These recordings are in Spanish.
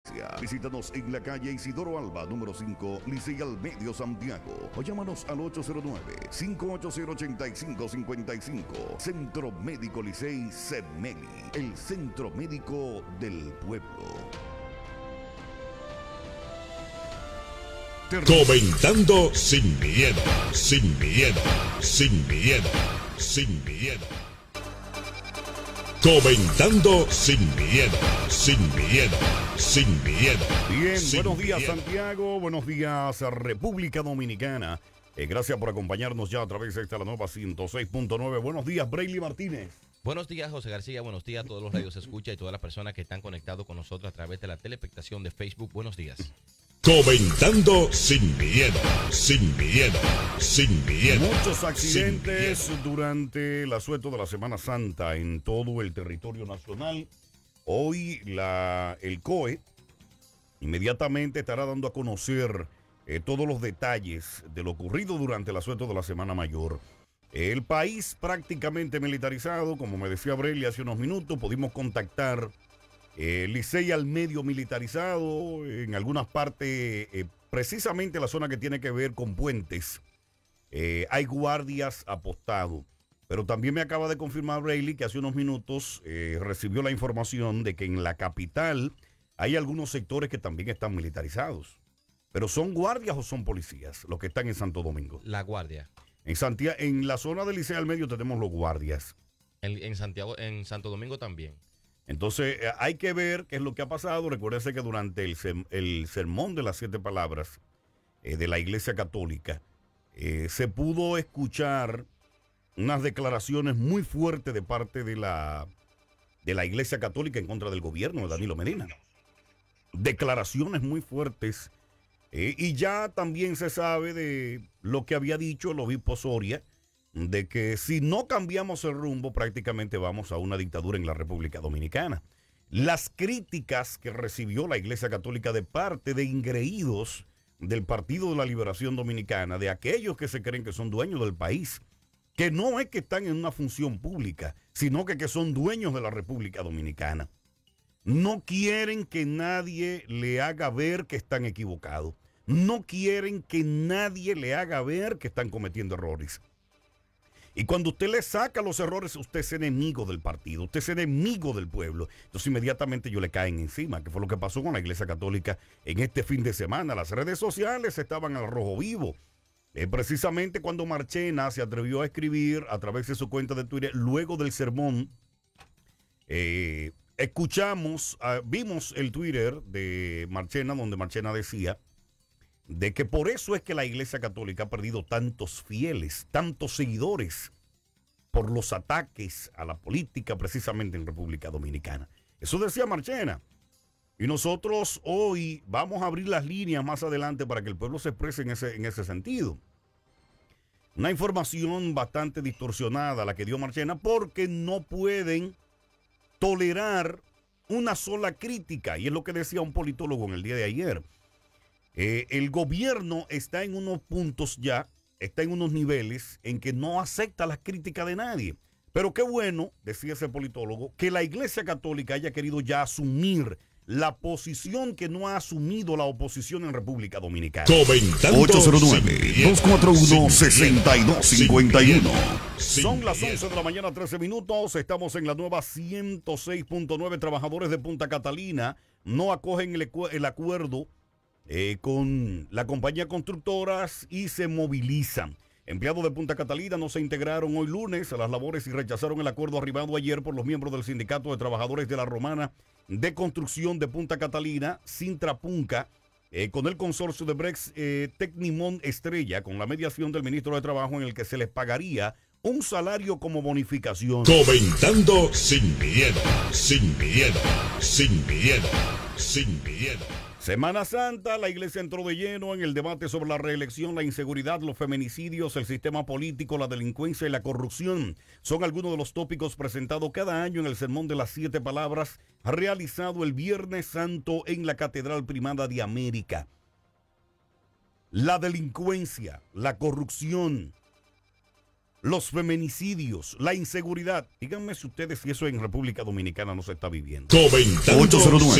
Visítanos en la calle Isidoro Alba, número 5, Licey al Medio, Santiago. O llámanos al 809-580-8555. Centro Médico Licey CEMELI, el centro médico del pueblo. Comentando sin miedo, sin miedo, sin miedo, sin miedo. Comentando sin miedo, sin miedo, sin miedo. Bien, sin buenos días miedo. Santiago, buenos días República Dominicana. Gracias por acompañarnos ya a través de esta la nueva 106.9. Buenos días, Brayley Martínez. Buenos días, José García. Buenos días a todos los radios escucha y todas las personas que están conectados con nosotros a través de la telespectación de Facebook. Buenos días. Comentando sin miedo, sin miedo, sin miedo. Muchos accidentes durante el asueto de la Semana Santa en todo el territorio nacional. Hoy el COE inmediatamente estará dando a conocer todos los detalles de lo ocurrido durante el asueto de la Semana Mayor. El país prácticamente militarizado, como me decía Brely hace unos minutos, pudimos contactar Licey al Medio militarizado, en algunas partes, precisamente la zona que tiene que ver con puentes, hay guardias apostados. Pero también me acaba de confirmar Brely que hace unos minutos recibió la información de que en la capital hay algunos sectores que también están militarizados. ¿Pero son guardias o son policías los que están en Santo Domingo? La Guardia. En la zona del Licey al Medio tenemos los guardias. En Santiago, en Santo Domingo también. Entonces hay que ver qué es lo que ha pasado. Recuérdense que durante el sermón de las 7 palabras de la Iglesia Católica se pudo escuchar unas declaraciones muy fuertes de parte de la Iglesia Católica en contra del gobierno de Danilo Medina. Declaraciones muy fuertes. Y ya también se sabe de lo que había dicho el obispo Soria, de que si no cambiamos el rumbo, prácticamente vamos a una dictadura en la República Dominicana. Las críticas que recibió la Iglesia Católica de parte de ingreídos del Partido de la Liberación Dominicana, de aquellos que se creen que son dueños del país, que no es que están en una función pública, sino que son dueños de la República Dominicana. No quieren que nadie le haga ver que están equivocados. No quieren que nadie le haga ver que están cometiendo errores. Y cuando usted le saca los errores, usted es enemigo del partido, usted es enemigo del pueblo. Entonces inmediatamente ellos le caen encima, que fue lo que pasó con la Iglesia Católica en este fin de semana. Las redes sociales estaban al rojo vivo. Precisamente cuando Marchena se atrevió a escribir a través de su cuenta de Twitter, luego del sermón, vimos el Twitter de Marchena, donde Marchena decía de que por eso es que la Iglesia Católica ha perdido tantos fieles, tantos seguidores, por los ataques a la política precisamente en República Dominicana. Eso decía Marchena. Y nosotros hoy vamos a abrir las líneas más adelante para que el pueblo se exprese en ese sentido. Una información bastante distorsionada la que dio Marchena, porque no pueden tolerar una sola crítica, y es lo que decía un politólogo en el día de ayer. El gobierno está en unos puntos ya, está en unos niveles en que no acepta las críticas de nadie. Pero qué bueno, decía ese politólogo, que la Iglesia Católica haya querido ya asumir la posición que no ha asumido la oposición en República Dominicana. Comentando 809-241-6251. sin Son las miedo. 11 de la mañana, 13 minutos. Estamos en la nueva 106.9. Trabajadores de Punta Catalina no acogen el acuerdo con la compañía constructoras y se movilizan. Empleados de Punta Catalina no se integraron hoy lunes a las labores y rechazaron el acuerdo arribado ayer por los miembros del Sindicato de Trabajadores de la Romana de Construcción de Punta Catalina, Sintrapunca, con el consorcio de Brex Tecnimont Estrella, con la mediación del ministro de Trabajo, en el que se les pagaría un salario como bonificación. Comentando sin miedo, sin miedo, sin miedo, sin miedo. Semana Santa, la iglesia entró de lleno en el debate sobre la reelección, la inseguridad, los feminicidios, el sistema político, la delincuencia y la corrupción. Son algunos de los tópicos presentados cada año en el Sermón de las 7 Palabras, realizado el Viernes Santo en la Catedral Primada de América. La delincuencia, la corrupción, los feminicidios, la inseguridad. Díganme si ustedes si eso en República Dominicana no se está viviendo. Comentando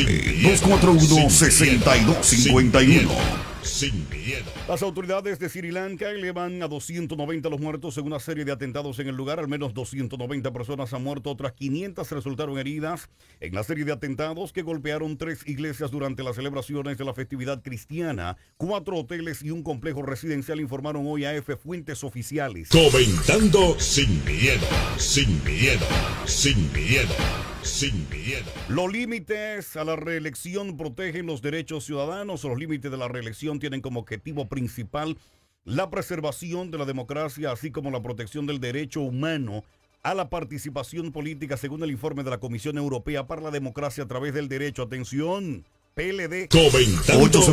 809-241-6251. Sin miedo. Las autoridades de Sri Lanka elevan a 290 los muertos en una serie de atentados en el lugar. Al menos 290 personas han muerto, otras 500 resultaron heridas en la serie de atentados que golpearon 3 iglesias durante las celebraciones de la festividad cristiana. 4 hoteles y un complejo residencial, informaron hoy a AF fuentes oficiales. Comentando sin miedo. Sin miedo. Sin miedo. Sin miedo. Los límites a la reelección protegen los derechos ciudadanos. Los límites de la reelección tienen como objetivo principal la preservación de la democracia, así como la protección del derecho humano a la participación política, según el informe de la Comisión Europea para la Democracia a través del derecho. Atención, PLD. Comentando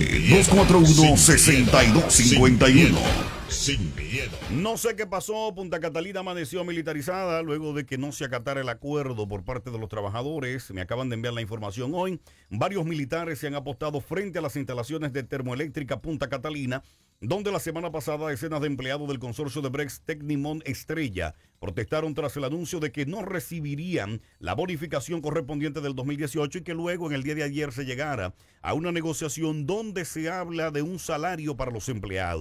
809-241-6251. sin miedo. No sé qué pasó, Punta Catalina amaneció militarizada luego de que no se acatara el acuerdo por parte de los trabajadores. Me acaban de enviar la información hoy. Varios militares se han apostado frente a las instalaciones de Termoeléctrica Punta Catalina, donde la semana pasada decenas de empleados del consorcio de Brex Tecnimont Estrella protestaron tras el anuncio de que no recibirían la bonificación correspondiente del 2018 y que luego en el día de ayer se llegara a una negociación donde se habla de un salario para los empleados.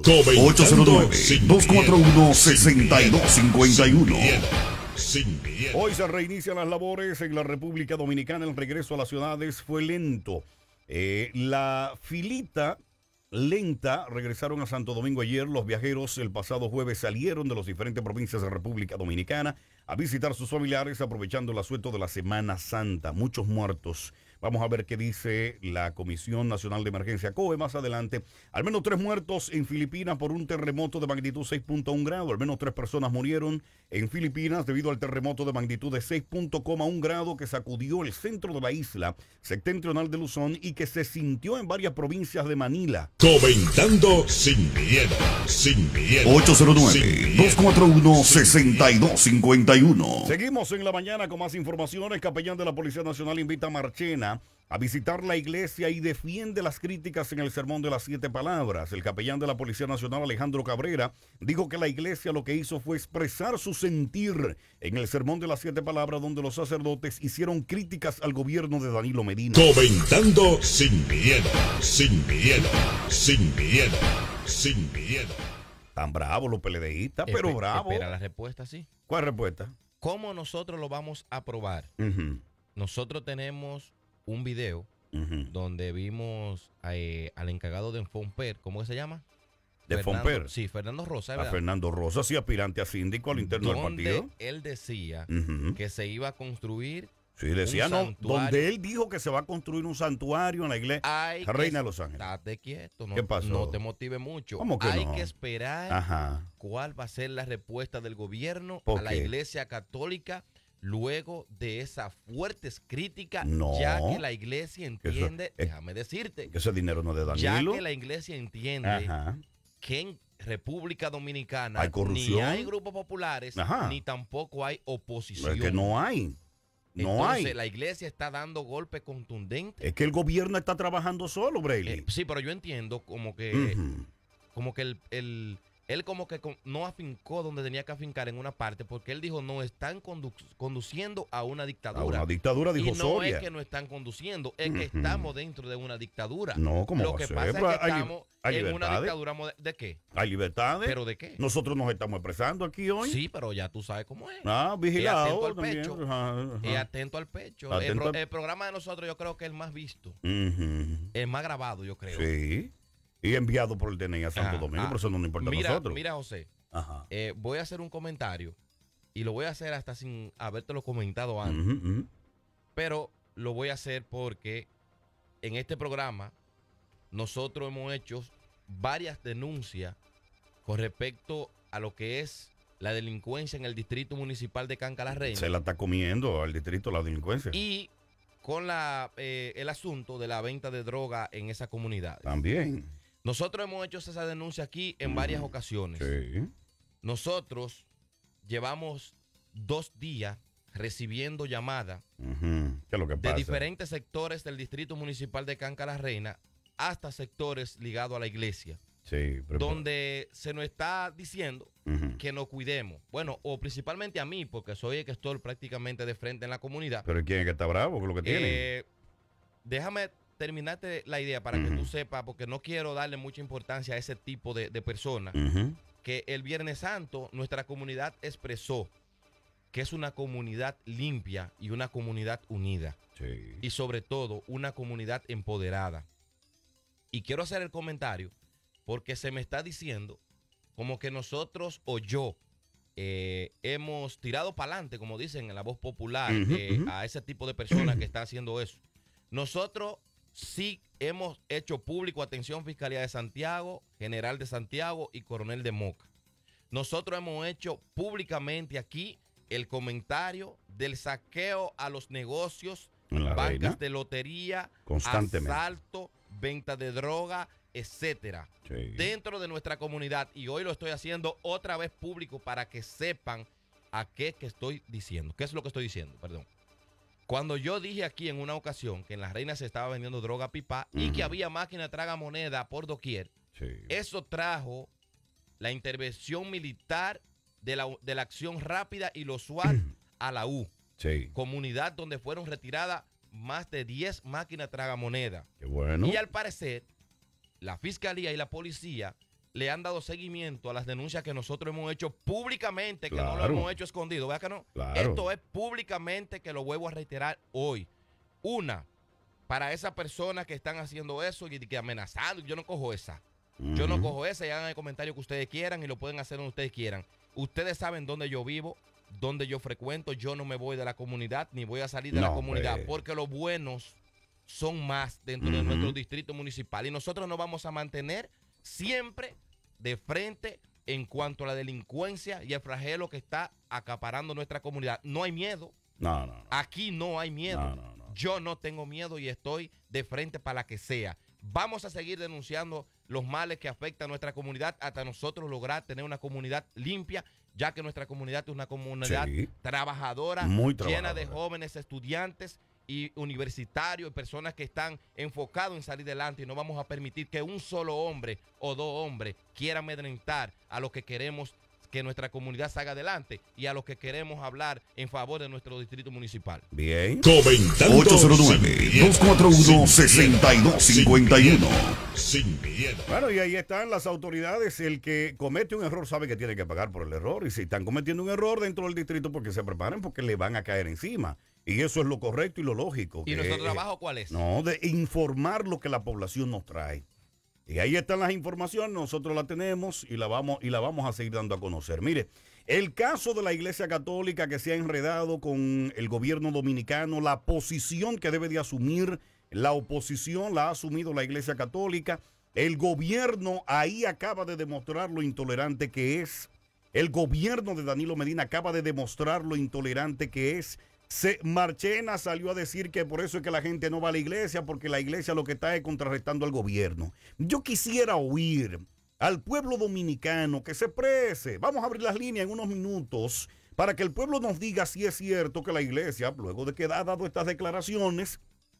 809-241-6251. Sin miedo. Hoy se reinician las labores en la República Dominicana. El regreso a las ciudades fue lento. La filita lenta regresaron a Santo Domingo ayer. Los viajeros el pasado jueves salieron de las diferentes provincias de República Dominicana a visitar sus familiares aprovechando el asueto de la Semana Santa. Muchos muertos. Vamos a ver qué dice la Comisión Nacional de Emergencia COE más adelante. Al menos 3 muertos en Filipinas por un terremoto de magnitud 6.1 grado. Al menos 3 personas murieron en Filipinas debido al terremoto de magnitud de 6.1 grado que sacudió el centro de la isla septentrional de Luzón y que se sintió en varias provincias de Manila. Comentando sin miedo. Sin miedo. 809-241-6251. Seguimos en la mañana con más informaciones. Capellán de la Policía Nacional invita a Marchena a visitar la iglesia y defiende las críticas en el sermón de las 7 palabras. El capellán de la Policía Nacional, Alejandro Cabrera, dijo que la iglesia lo que hizo fue expresar su sentir en el sermón de las 7 palabras, donde los sacerdotes hicieron críticas al gobierno de Danilo Medina. Comentando sin miedo. Sin miedo. Sin miedo. Sin miedo. Tan bravos los PLDistas, pero bravos. Espera la respuesta, sí. ¿Cuál respuesta? ¿Cómo nosotros lo vamos a probar? Nosotros tenemos un video donde vimos al encargado de Fonper, ¿cómo que se llama? ¿De Fonper? Sí, Fernando Rosa, A ¿verdad? Fernando Rosa, sí, aspirante a síndico al interno del partido. Él decía que se iba a construir sí, decía, un no, santuario. donde él dijo que se va a construir un santuario en la iglesia Reina de Los Ángeles. Estate quieto, ¿Qué pasó? No te motive mucho. ¿Cómo que Hay no? que esperar cuál va a ser la respuesta del gobierno a la iglesia católica luego de esas fuertes críticas, ya que la iglesia entiende, déjame decirte, que ese dinero no es de Danilo. Ya que la iglesia entiende que en República Dominicana hay corrupción, ni hay grupos populares, ni tampoco hay oposición. Es que no hay. Entonces, la iglesia está dando golpes contundentes. Es que el gobierno está trabajando solo, Brayley. Sí, pero yo entiendo como que él como que no afincó donde tenía que afincar en una parte, porque él dijo, no están conduciendo a una dictadura. A una dictadura, dijo y no Soria. es que no están conduciendo, es que estamos dentro de una dictadura. No, ¿cómo Lo va que a ser? pasa Pero es que estamos hay en una libertades. dictadura ¿de qué? Hay libertades. ¿Pero de qué? Nosotros nos estamos expresando aquí hoy. Sí, pero ya tú sabes cómo es. Vigilado. Atento al pecho. Atento al pecho. El programa de nosotros yo creo que es el más visto. El más grabado, yo creo. Sí. Y enviado por el DNI a Santo Domingo, por eso no nos importa a nosotros. Mira, José, voy a hacer un comentario y lo voy a hacer hasta sin habértelo comentado antes. Pero lo voy a hacer porque en este programa nosotros hemos hecho varias denuncias con respecto a lo que es la delincuencia en el distrito municipal de Canca La Reina. Se la está comiendo al distrito la delincuencia. Y con el asunto de la venta de droga en esa comunidad. También. Nosotros hemos hecho esa denuncia aquí en varias ocasiones. Sí. Nosotros llevamos 2 días recibiendo llamadas ¿Qué es lo que pasa? de diferentes sectores del distrito municipal de Canca La Reina hasta sectores ligados a la iglesia. Sí, donde se nos está diciendo que nos cuidemos. Bueno, o principalmente a mí, porque soy el que estoy prácticamente de frente en la comunidad. Pero ¿quién es que está bravo con lo que tiene? Déjame terminarte la idea para que tú sepas, porque no quiero darle mucha importancia a ese tipo de personas, que el Viernes Santo nuestra comunidad expresó que es una comunidad limpia y una comunidad unida. Sí. Y sobre todo, una comunidad empoderada. Y quiero hacer el comentario porque se me está diciendo como que nosotros o yo hemos tirado para adelante, como dicen en la voz popular, a ese tipo de personas que están haciendo eso. Nosotros sí hemos hecho público, atención, Fiscalía de Santiago, General de Santiago y Coronel de Moca. Nosotros hemos hecho públicamente aquí el comentario del saqueo a los negocios, bancas de lotería, asalto, venta de droga, etcétera, dentro de nuestra comunidad. Y hoy lo estoy haciendo otra vez público para que sepan a qué que estoy diciendo. ¿Qué es lo que estoy diciendo? Perdón. Cuando yo dije aquí en una ocasión que en Las Reinas se estaba vendiendo droga pipa y que había máquina tragamoneda por doquier, eso trajo la intervención militar de la acción rápida y los SWAT a la U. Comunidad donde fueron retiradas más de 10 máquinas tragamoneda. Qué bueno. Y al parecer, la fiscalía y la policía le han dado seguimiento a las denuncias que nosotros hemos hecho públicamente, que no lo hemos hecho escondido. ¿Vea que no? Esto es públicamente, que lo vuelvo a reiterar hoy. Una, para esas personas que están haciendo eso y que amenazando, yo no cojo esa. Yo no cojo esa y hagan el comentario que ustedes quieran y lo pueden hacer donde ustedes quieran. Ustedes saben dónde yo vivo, dónde yo frecuento. Yo no me voy de la comunidad ni voy a salir de la comunidad, porque los buenos son más dentro de nuestro distrito municipal y nosotros nos vamos a mantener siempre de frente en cuanto a la delincuencia y el flagelo que está acaparando nuestra comunidad. No hay miedo. No. Aquí no hay miedo. Yo no tengo miedo y estoy de frente para la que sea. Vamos a seguir denunciando los males que afectan a nuestra comunidad hasta nosotros lograr tener una comunidad limpia, ya que nuestra comunidad es una comunidad trabajadora, llena de jóvenes estudiantes y universitarios y personas que están enfocados en salir adelante, y no vamos a permitir que un solo hombre o dos hombres quieran amedrentar a los que queremos que nuestra comunidad salga adelante y a los que queremos hablar en favor de nuestro distrito municipal. Bien. Comentando 809-241-6251. Sin miedo. Bueno, y ahí están las autoridades. El que comete un error sabe que tiene que pagar por el error. Y si están cometiendo un error dentro del distrito, porque se preparen, porque le van a caer encima. Y eso es lo correcto y lo lógico. ¿Y nuestro trabajo cuál es? No, de informar lo que la población nos trae. Y ahí están las informaciones, nosotros las tenemos y la vamos a seguir dando a conocer. Mire, el caso de la Iglesia Católica que se ha enredado con el gobierno dominicano, la posición que debe de asumir la oposición la ha asumido la Iglesia Católica. El gobierno ahí acaba de demostrar lo intolerante que es. El gobierno de Danilo Medina acaba de demostrar lo intolerante que es. Marchena salió a decir que por eso es que la gente no va a la iglesia, porque la iglesia lo que está es contrarrestando al gobierno. Yo quisiera oír al pueblo dominicano que se exprese. Vamos a abrir las líneas en unos minutos para que el pueblo nos diga si es cierto que la iglesia, luego de que ha dado estas declaraciones,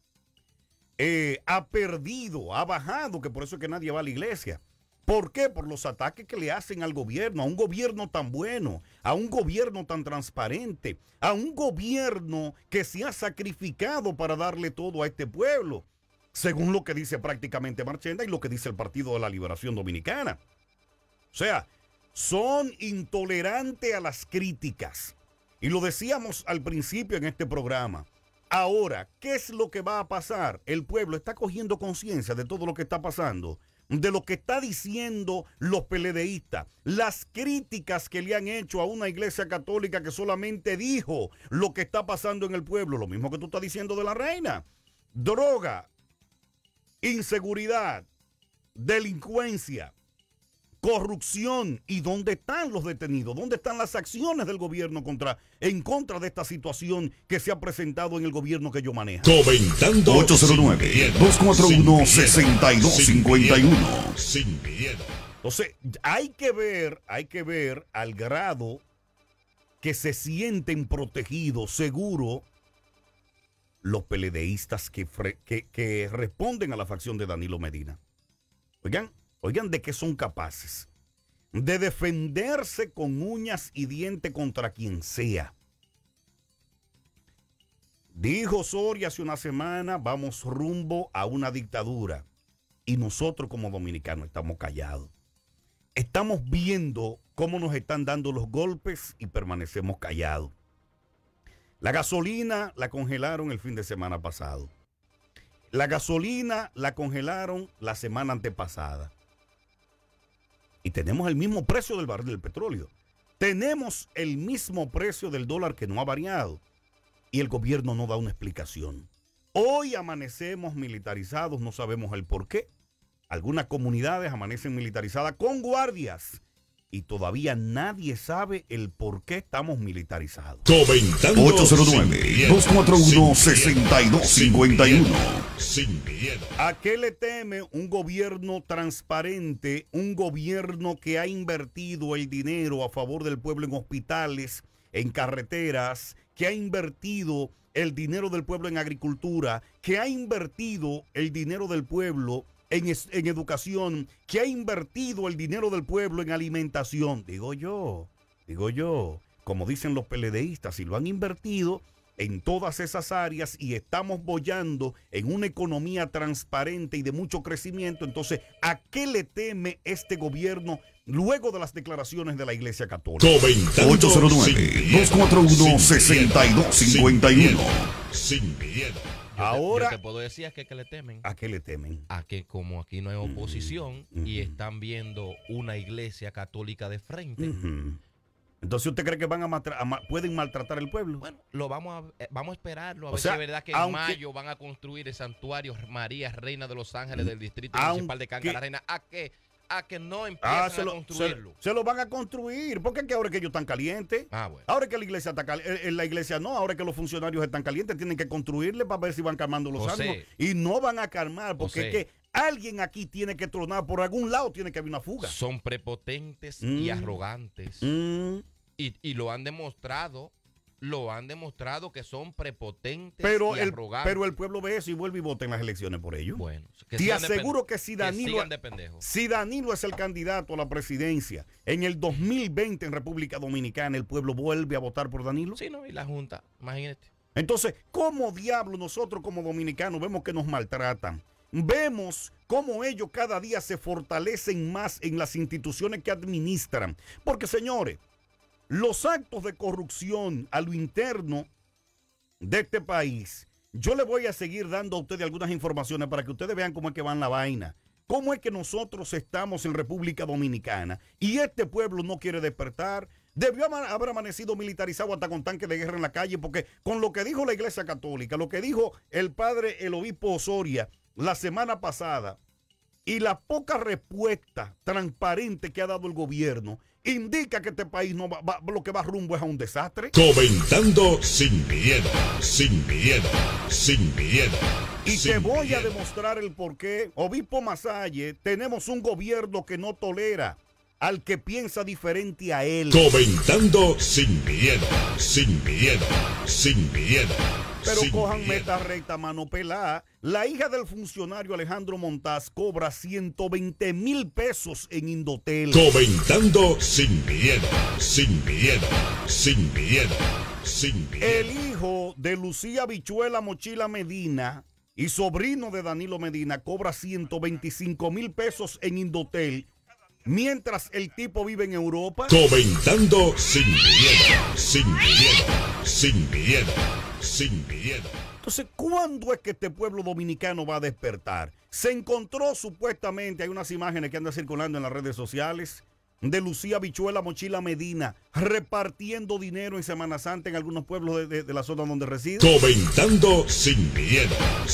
ha perdido, ha bajado, que por eso es que nadie va a la iglesia. ¿Por qué? Por los ataques que le hacen al gobierno, a un gobierno tan bueno, a un gobierno tan transparente, a un gobierno que se ha sacrificado para darle todo a este pueblo, según lo que dice prácticamente Marchena y lo que dice el Partido de la Liberación Dominicana. O sea, son intolerantes a las críticas. Y lo decíamos al principio en este programa. Ahora, ¿qué es lo que va a pasar? El pueblo está cogiendo conciencia de todo lo que está pasando, de lo que está diciendo los PLDistas, las críticas que le han hecho a una iglesia católica que solamente dijo lo que está pasando en el pueblo, lo mismo que tú estás diciendo de la reina. Droga, inseguridad, delincuencia, corrupción. ¿Y dónde están los detenidos? ¿Dónde están las acciones del gobierno en contra de esta situación que se ha presentado en el gobierno que yo manejo? Comentando 809-241-6251. Sin miedo. Entonces, hay que ver al grado que se sienten protegidos, seguros, los PLDistas que responden a la facción de Danilo Medina. Oigan, Oigan, ¿de qué son capaces? De defenderse con uñas y dientes contra quien sea. Dijo Soria hace una semana, vamos rumbo a una dictadura. Y nosotros como dominicanos estamos callados. Estamos viendo cómo nos están dando los golpes y permanecemos callados. La gasolina la congelaron el fin de semana pasado. La gasolina la congelaron la semana antepasada. Y tenemos el mismo precio del barril del petróleo. Tenemos el mismo precio del dólar que no ha variado. Y el gobierno no da una explicación. Hoy amanecemos militarizados, no sabemos el por qué. Algunas comunidades amanecen militarizadas con guardias. Y todavía nadie sabe el por qué estamos militarizados. Comentando 809-241-6251. Sin miedo. ¿A qué le teme un gobierno transparente, un gobierno que ha invertido el dinero a favor del pueblo en hospitales, en carreteras, que ha invertido el dinero del pueblo en agricultura, que ha invertido el dinero del pueblo en educación, que ha invertido el dinero del pueblo en alimentación? Digo yo, como dicen los PLDistas, si lo han invertido en todas esas áreas y estamos boyando en una economía transparente y de mucho crecimiento, entonces, ¿a qué le teme este gobierno luego de las declaraciones de la Iglesia Católica? Comentando 809-241-6251. Sin miedo. Ahora, yo te puedo decir a qué le temen. ¿a qué le temen? A que como aquí no hay oposición y están viendo una iglesia católica de frente. Entonces, ¿usted cree que pueden maltratar al pueblo? Bueno, vamos a esperarlo, a ver sea, si es verdad que en mayo van a construir el santuario María Reina de los Ángeles del Distrito Municipal de Cancarena. A que no empiecen a construirlo. Se lo van a construir. ¿Por qué que ahora que ellos están calientes? Bueno. Ahora que la iglesia está caliente, la iglesia no, ahora que los funcionarios están calientes, tienen que construirle para ver si van calmando los ánimos. Y no van a calmar, porque es que alguien aquí tiene que tronar, por algún lado tiene que haber una fuga. Son prepotentes y arrogantes. Y lo han demostrado. Que son prepotentes y arrogantes. Pero el pueblo ve eso y vuelve y vota en las elecciones por ellos. Bueno, te aseguro que si Danilo es el candidato a la presidencia en el 2020 en República Dominicana, el pueblo vuelve a votar por Danilo. Sí, no, y la Junta, imagínate. Entonces, ¿cómo diablos nosotros como dominicanos vemos que nos maltratan? Vemos cómo ellos cada día se fortalecen más en las instituciones que administran. Porque, señores, los actos de corrupción a lo interno de este país, yo le voy a seguir dando a ustedes algunas informaciones para que ustedes vean cómo es que van la vaina. Cómo es que nosotros estamos en República Dominicana y este pueblo no quiere despertar. Debió haber amanecido militarizado hasta con tanques de guerra en la calle, porque con lo que dijo la Iglesia Católica, lo que dijo el obispo Osoria la semana pasada y la poca respuesta transparente que ha dado el gobierno, indica que este país lo que va rumbo es a un desastre. Comentando sin miedo. Y te voy a demostrar el porqué. Obispo Masalle, tenemos un gobierno que no tolera al que piensa diferente a él. Comentando sin miedo. Pero cojan meta recta, mano pelada. La hija del funcionario Alejandro Montaz cobra 120,000 pesos en Indotel. Comentando sin miedo. El hijo de Lucía Bichuela Mochila Medina y sobrino de Danilo Medina cobra 125,000 pesos en Indotel, mientras el tipo vive en Europa. Comentando sin miedo. Entonces, ¿cuándo es que este pueblo dominicano va a despertar? Se encontró supuestamente, hay unas imágenes que andan circulando en las redes sociales, de Lucía Bichuela Mochila Medina repartiendo dinero en Semana Santa en algunos pueblos de la zona donde reside. Comentando sin miedo.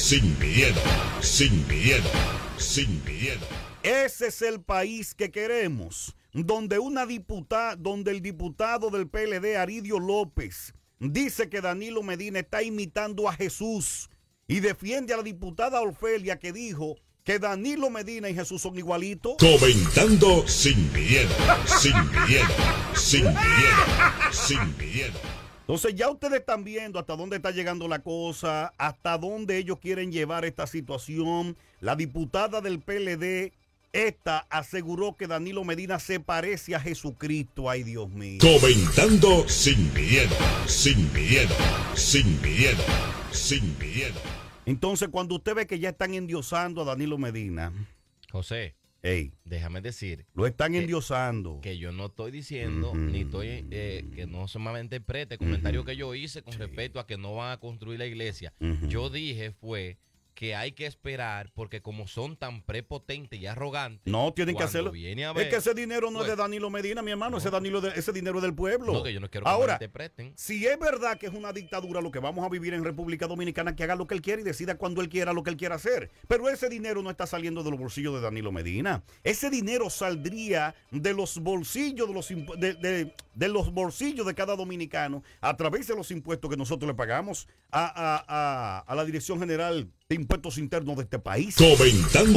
Ese es el país que queremos, donde el diputado del PLD, Aridio López, dice que Danilo Medina está imitando a Jesús y defiende a la diputada Orfelia, que dijo que Danilo Medina y Jesús son igualitos. Comentando sin miedo. Entonces ya ustedes están viendo hasta dónde está llegando la cosa, hasta dónde ellos quieren llevar esta situación. La diputada del PLD Esta aseguró que Danilo Medina se parece a Jesucristo. Ay, Dios mío. Comentando sin miedo, sin miedo, sin miedo, sin miedo. Entonces, cuando usted ve que ya están endiosando a Danilo Medina, José, déjame decir. Lo están endiosando. Que yo no estoy diciendo, ni estoy, que no se me malinterprete el comentario que yo hice con respecto a que no van a construir la iglesia. Yo dije fue que hay que esperar porque como son tan prepotentes y arrogantes. No, tienen que hacerlo. Es que ese dinero no es de Danilo Medina, mi hermano. Ese dinero es del pueblo. No, que yo no quiero que ahora, si es verdad que es una dictadura lo que vamos a vivir en República Dominicana, que haga lo que él quiera y decida cuando él quiera lo que él quiera hacer. Pero ese dinero no está saliendo de los bolsillos de Danilo Medina. Ese dinero saldría de los bolsillos de los bolsillos de cada dominicano a través de los impuestos que nosotros le pagamos a la Dirección General de Impuestos Internos de este país. Comentando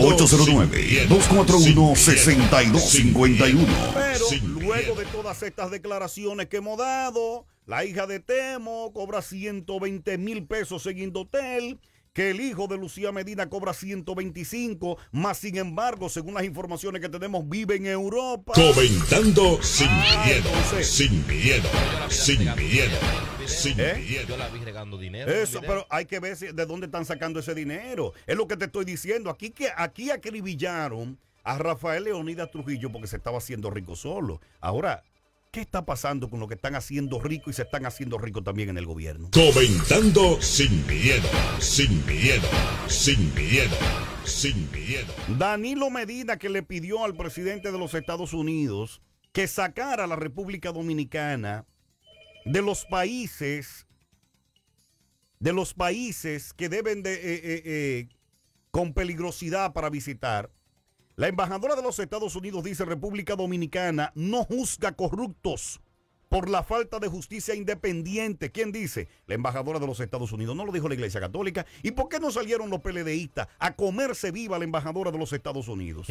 809-241-6251. Pero luego de todas estas declaraciones que hemos dado, la hija de Temo cobra 120,000 pesos en Indotel, que el hijo de Lucía Medina cobra 125, más sin embargo, según las informaciones que tenemos, vive en Europa. Comentando sin miedo, sin miedo, sin miedo. Yo la vi regando dinero. Eso, pero hay que ver de dónde están sacando ese dinero. Es lo que te estoy diciendo. Aquí acribillaron a Rafael Leonidas Trujillo porque se estaba haciendo rico solo. Ahora, ¿qué está pasando con lo que están haciendo rico y se están haciendo rico también en el gobierno? Comentando sin miedo, sin miedo, sin miedo, sin miedo. Danilo Medina, que le pidió al presidente de los Estados Unidos que sacara a la República Dominicana de los países que deben de con peligrosidad para visitar. La embajadora de los Estados Unidos dice: República Dominicana no juzga corruptos por la falta de justicia independiente. ¿Quién dice? La embajadora de los Estados Unidos. No lo dijo la Iglesia Católica. ¿Y por qué no salieron los PLDistas a comerse viva la embajadora de los Estados Unidos?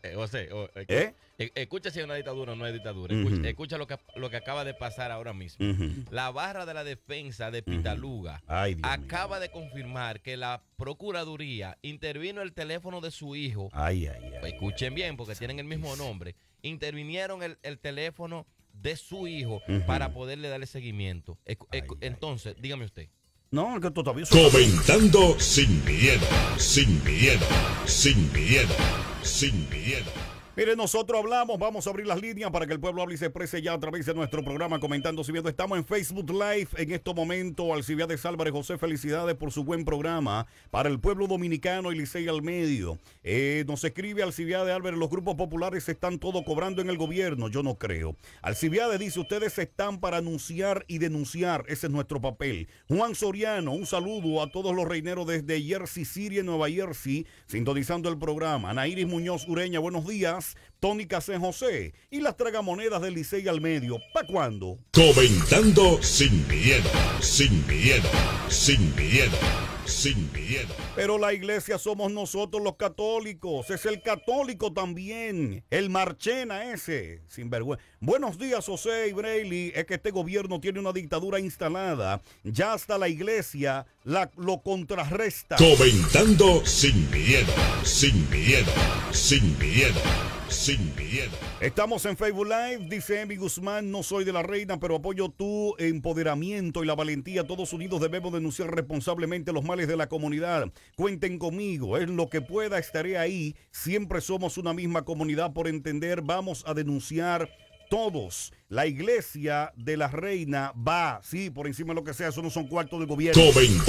Escucha si es una dictadura o no es dictadura. Escucha lo que acaba de pasar ahora mismo. La barra de la defensa de Pitaluga acaba de confirmar que la Procuraduría intervino el teléfono de su hijo. Escuchen bien porque tienen el mismo nombre. Intervinieron el teléfono de su hijo para poderle darle seguimiento. Entonces, dígame usted. No, que todavía... Comentando sin miedo, sin miedo, sin miedo, sin miedo. Mire, nosotros hablamos, vamos a abrir las líneas para que el pueblo hable y se exprese ya a través de nuestro programa Comentando Sin Miedo. Estamos en Facebook Live en este momento. Alcibiades Álvarez José, felicidades por su buen programa para el pueblo dominicano y Licey al medio. Nos escribe Alcibiades Álvarez: los grupos populares están todo cobrando en el gobierno. Yo no creo. Alcibiades dice: ustedes están para anunciar y denunciar. Ese es nuestro papel. Juan Soriano, un saludo a todos los reineros desde Jersey City, en Nueva Jersey, sintonizando el programa. Anairis Muñoz Ureña, buenos días. Tony Casé José y las tragamonedas del Licey al medio. ¿Para cuándo? Comentando sin miedo, sin miedo, sin miedo, sin miedo. Pero la iglesia somos nosotros los católicos. Es el católico también. El Marchena ese. Sinvergüenza. Buenos días, José y Brayley. Es que este gobierno tiene una dictadura instalada. Ya hasta la iglesia lo contrarresta. Comentando sin miedo, sin miedo, sin miedo. Sin miedo. Estamos en Facebook Live, dice Emi Guzmán: no soy de la reina, pero apoyo tu empoderamiento y la valentía. Todos unidos debemos denunciar responsablemente los males de la comunidad. Cuenten conmigo, en lo que pueda estaré ahí. Siempre somos una misma comunidad por entender. Vamos a denunciar todos. La iglesia de la reina va, sí, por encima de lo que sea. Eso no son cuartos del gobierno.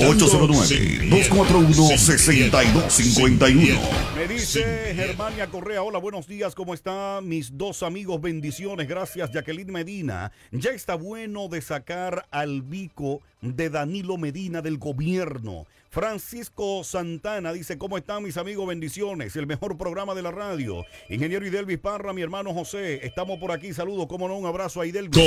809-241-6251. Me dice Germania Correa: hola, buenos días, ¿cómo están mis dos amigos? Bendiciones, gracias. Jacqueline Medina: ya está bueno de sacar al bico de Danilo Medina del gobierno. Francisco Santana dice: ¿cómo están mis amigos? Bendiciones, el mejor programa de la radio. Ingeniero Idelvis Parra, mi hermano José, estamos por aquí, saludos, cómo no, un abrazo a Idelvis.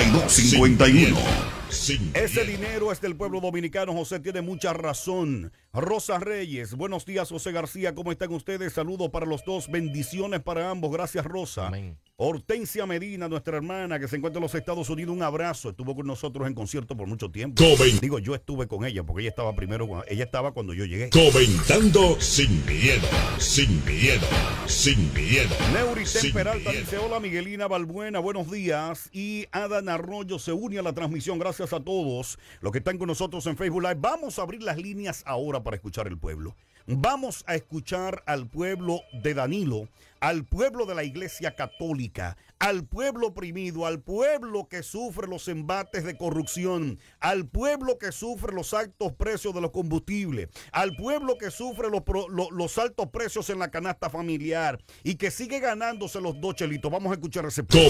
809-241-6251. Ese dinero es del pueblo dominicano. José tiene mucha razón. Rosa Reyes, buenos días, José García, ¿cómo están ustedes? Saludos para los dos, bendiciones para ambos, gracias Rosa. Amén. Hortensia Medina, nuestra hermana que se encuentra en los Estados Unidos, un abrazo, estuvo con nosotros en concierto por mucho tiempo. Digo, yo estuve con ella porque ella estaba primero, ella estaba cuando yo llegué. Comentando sin miedo, sin miedo, sin miedo. Neuriten Peralta dice, hola Miguelina Balbuena, buenos días. Y Adán Arroyo se une a la transmisión, gracias a todos los que están con nosotros en Facebook Live. Vamos a abrir las líneas ahora para escuchar el pueblo. Vamos a escuchar al pueblo de Danilo, al pueblo de la Iglesia Católica, al pueblo oprimido, al pueblo que sufre los embates de corrupción, al pueblo que sufre los altos precios de los combustibles, al pueblo que sufre los altos precios en la canasta familiar y que sigue ganándose los dos chelitos. Vamos a escuchar ese pueblo.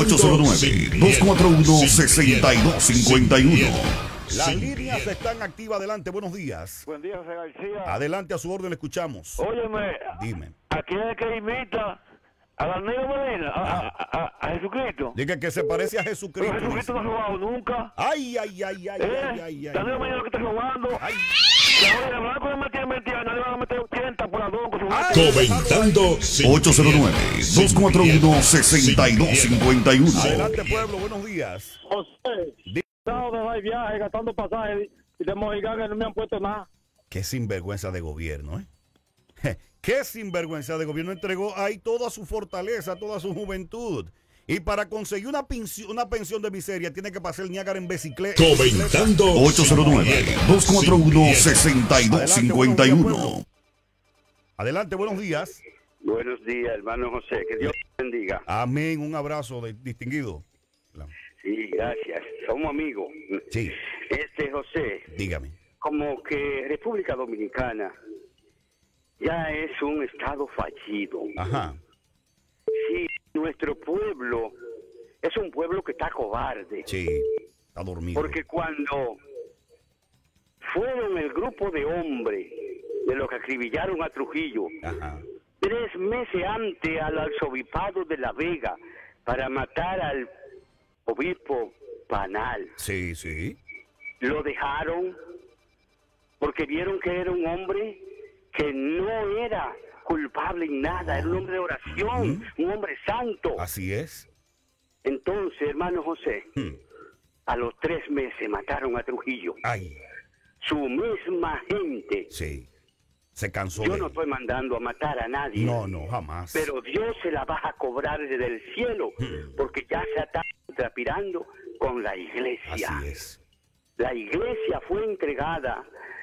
809-241-6251. Las líneas están activas. Adelante, buenos días. Buen día, José García. Adelante, a su orden, le escuchamos. Óyeme, Dime. ¿a quién es que imita? ¿A Danilo Medina? ¿A Jesucristo? Diga que se parece a Jesucristo. Pero Jesucristo no ha robado nunca. Ay, ay, ay, ay, ay, ay. Danilo Medina lo que está robando. Ay. Y ahora el blanco le metía mentira, nadie va a meter 80 por la don con su Comentando sin 809-241-6251. Adelante, pueblo, buenos días. José, estado de viaje, gastando pasajes y de Mojiganga no me han puesto nada. Qué sinvergüenza de gobierno, ¿eh? Qué sinvergüenza de gobierno. Entregó ahí toda su fortaleza, toda su juventud. Y para conseguir una pensión de miseria tiene que pasar el Niágara en bicicleta. Comentando 809-241-6251. Adelante, buenos días. Buenos días, hermano José. Que Dios te bendiga. Amén. Un abrazo distinguido. Sí, gracias. Somos amigos. Sí. José, Dígame. como que República Dominicana ya es un estado fallido. Ajá. Sí, nuestro pueblo es un pueblo que está cobarde. Sí, está dormido. Porque cuando fueron el grupo de hombres de los que acribillaron a Trujillo, Ajá. 3 meses antes al arzobispado de La Vega para matar al obispo Panal, Sí, sí. lo dejaron porque vieron que era un hombre que no era culpable en nada, era un hombre de oración, un hombre santo. Así es. Entonces, hermano José, a los 3 meses mataron a Trujillo. Ay, Su misma gente. sí. Se cansó Yo de no él. estoy mandando a matar a nadie. No, jamás. Pero Dios se la va a cobrar desde el cielo, porque ya se está trapirando con la iglesia. Así es. La iglesia fue entregada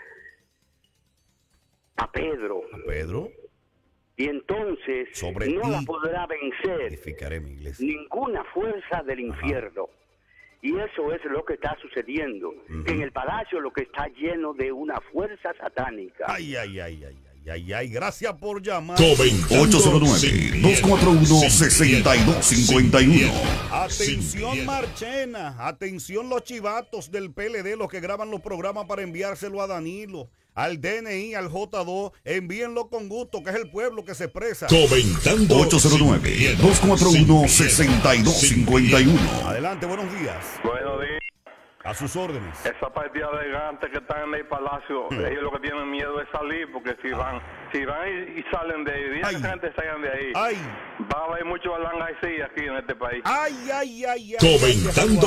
a Pedro, Pedro, y entonces Sobre no ti la podrá vencer edificaré mi iglesia. ninguna fuerza del infierno. Y eso es lo que está sucediendo. En el palacio lo que está lleno de una fuerza satánica. Ay, ay, ay, ay, ay, ay, ay. Gracias por llamar. 809-241-6251. Atención Marchena, atención los chivatos del PLD, los que graban los programas para enviárselo a Danilo, al DNI, al J2, envíenlo con gusto, que es el pueblo que se expresa. Comentando 809-241-6251. Adelante, buenos días. Buenos días. A sus órdenes. Esa partida de gigantes que están en el palacio, ellos lo que tienen miedo es salir, porque si van y salen de ahí, Ay. esa gente salgan de ahí, Ay, va a haber mucho Alan García aquí en este país. ay, ay, ay, ay. Comentando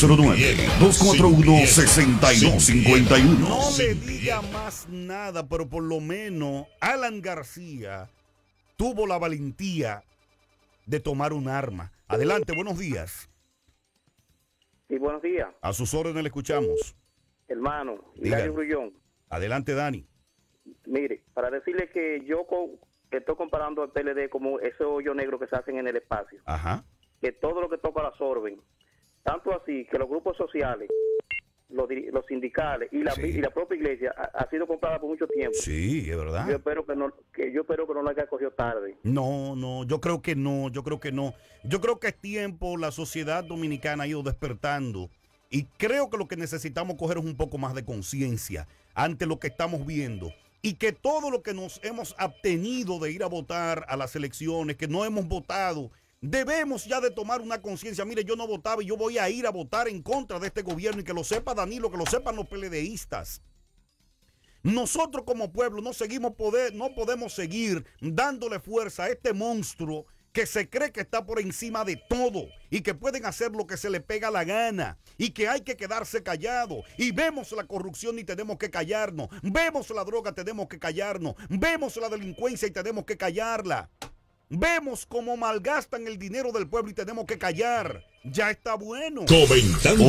809-241-6251. No le diga más nada, pero por lo menos Alan García tuvo la valentía de tomar un arma. Adelante, buenos días. Sí, buenos días, A sus órdenes le escuchamos. hermano. Diga. Hilario Grullón. Adelante, Dani. Mire, para decirle que yo estoy comparando al PLD como ese hoyo negro que se hacen en el espacio, Ajá. que todo lo que toca lo absorben. Tanto así que los grupos sociales, los sindicales y la propia iglesia ha sido comprada por mucho tiempo. Sí, es verdad. Yo espero que no la haya cogido tarde. No, yo creo que no. Yo creo que es tiempo, la sociedad dominicana ha ido despertando y creo que lo que necesitamos coger es un poco más de conciencia ante lo que estamos viendo y que todo lo que nos hemos abstenido de ir a votar a las elecciones, que no hemos votado, debemos ya de tomar una conciencia. Mire, yo no votaba y yo voy a ir a votar en contra de este gobierno y que lo sepa Danilo, que lo sepan los PLDistas. Nosotros como pueblo no podemos seguir dándole fuerza a este monstruo que se cree que está por encima de todo y que pueden hacer lo que se le pega la gana y que hay que quedarse callado. Y vemos la corrupción y tenemos que callarnos. Vemos la droga, tenemos que callarnos. Vemos la delincuencia y tenemos que callarla. Vemos cómo malgastan el dinero del pueblo y tenemos que callar. Ya está bueno. Comentando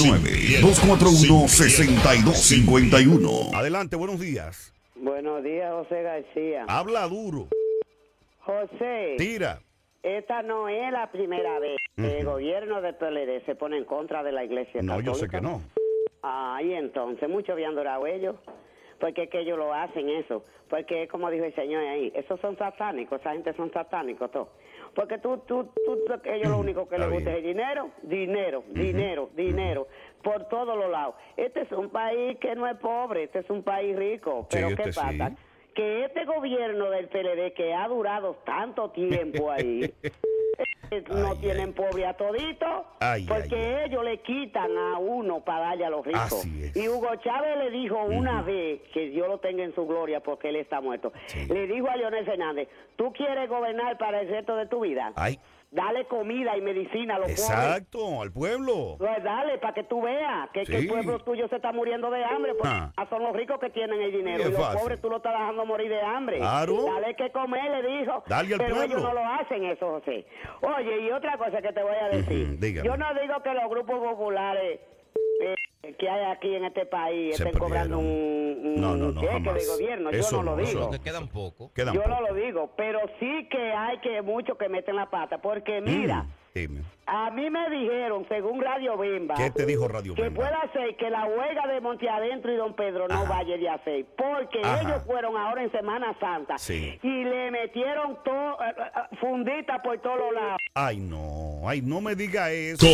809-241-6251. Adelante, buenos días. Buenos días, José García. Habla duro. José. Tira. Esta no es la primera vez que el gobierno de PLD se pone en contra de la iglesia católica. No, yo sé que no. Y entonces, muchos habían dorado ellos. Porque es que ellos lo hacen eso. Porque como dijo el señor ahí, esos son satánicos, esa gente son satánicos, todo. Porque ellos lo único que les gusta es el dinero, por todos los lados. Este es un país que no es pobre, este es un país rico. Pero ¿qué pasa? Sí. Que este gobierno del PLD que ha durado tanto tiempo ahí, no tienen pobre a todito, porque ellos le quitan a uno para darle a los ricos. Y Hugo Chávez le dijo una vez, que Dios lo tenga en su gloria porque él está muerto, le dijo a Leonel Fernández, ¿tú quieres gobernar para el resto de tu vida? Dale comida y medicina a los pobres. Exacto, al pueblo. Pues dale, para que tú veas que el pueblo tuyo se está muriendo de hambre, porque son los ricos que tienen el dinero. Y los pobres tú lo estás dejando morir de hambre. Claro. Dale que comer, le dijo. Dale al pero pueblo. Ellos no lo hacen eso, José. Oye, y otra cosa que te voy a decir. Yo no digo que los grupos populares que hay aquí en este país estén cobrando un cheque de gobierno. Eso yo no lo digo. Que quedan poco. Yo no lo digo, pero sí que hay que muchos que meten la pata, porque mira, a mí me dijeron, según Radio Bemba, ¿qué te dijo Radio Bemba? Que puede ser que la huelga de Monteadentro y Don Pedro no vaya de hacer, porque ellos fueron ahora en Semana Santa y le metieron fundita por todos los lados. Ay, no me diga eso.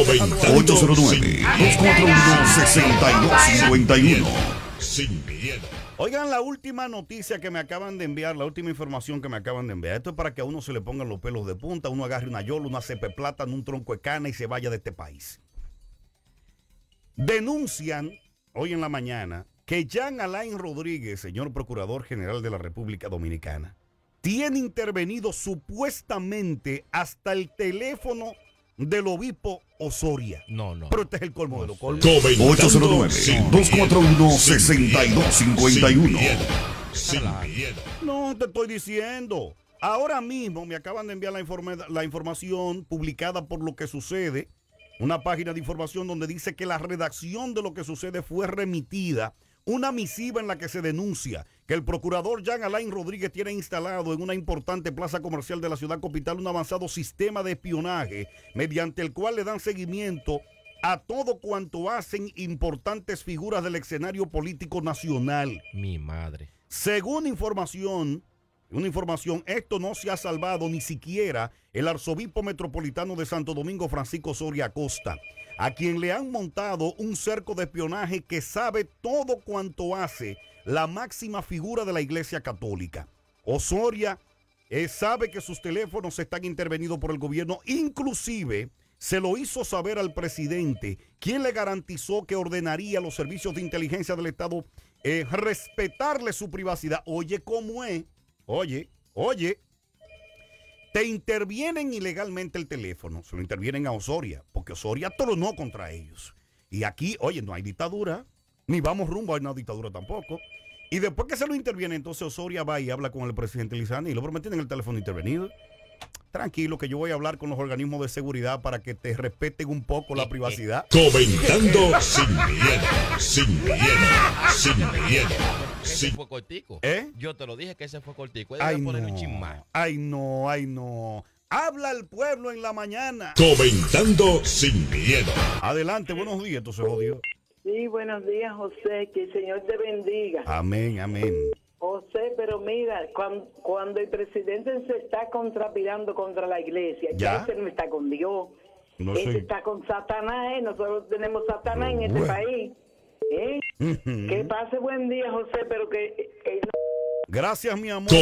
809-241-6251. Sin miedo. Oigan la última noticia que me acaban de enviar, la última información que me acaban de enviar. Esto es para que a uno se le pongan los pelos de punta, uno agarre una yola, una cepa de plátano, un tronco de cana y se vaya de este país. Denuncian hoy en la mañana que Jean Alain Rodríguez, señor Procurador General de la República Dominicana, tiene intervenido supuestamente hasta el teléfono del obispo Osoria. No. Pero este es el colmo de los colmos. 809-241-6251. No, te estoy diciendo. Ahora mismo me acaban de enviar la información publicada por Lo que Sucede, una página de información donde dice que la redacción de Lo que Sucede fue remitida una misiva en la que se denuncia que el procurador Jean Alain Rodríguez tiene instalado en una importante plaza comercial de la ciudad capital un avanzado sistema de espionaje mediante el cual le dan seguimiento a todo cuanto hacen importantes figuras del escenario político nacional. Mi madre. Según información, esto no se ha salvado ni siquiera el arzobispo metropolitano de Santo Domingo, Francisco Osoria Acosta, a quien le han montado un cerco de espionaje que sabe todo cuanto hace la máxima figura de la Iglesia Católica. Osoria sabe que sus teléfonos están intervenidos por el gobierno, inclusive se lo hizo saber al presidente, quien le garantizó que ordenaría a los servicios de inteligencia del Estado respetarle su privacidad. Oye, ¿cómo es? Oye, te intervienen ilegalmente el teléfono, se lo intervienen a Osoria, porque Osoria tronó contra ellos. Y aquí, oye, no hay dictadura, ni vamos rumbo a una dictadura tampoco. Y después que se lo interviene, entonces Osoria va y habla con el presidente Lizani y lo prometen en el teléfono intervenido. Tranquilo, que yo voy a hablar con los organismos de seguridad para que te respeten un poco la privacidad. Comentando sin miedo, sin miedo, sin miedo. Ese fue cortico. Yo te lo dije que ese fue cortico. Ay, no. Habla el pueblo en la mañana. Comentando sin miedo. Adelante, buenos días, entonces, jodió. Sí, buenos días, José. Que el Señor te bendiga. Amén. José, pero mira, cuando el presidente se está contrapirando contra la iglesia, ya ese no está con Dios, ese está con Satanás, nosotros tenemos Satanás en este país. Que pase buen día, José, pero que... Gracias, mi amor.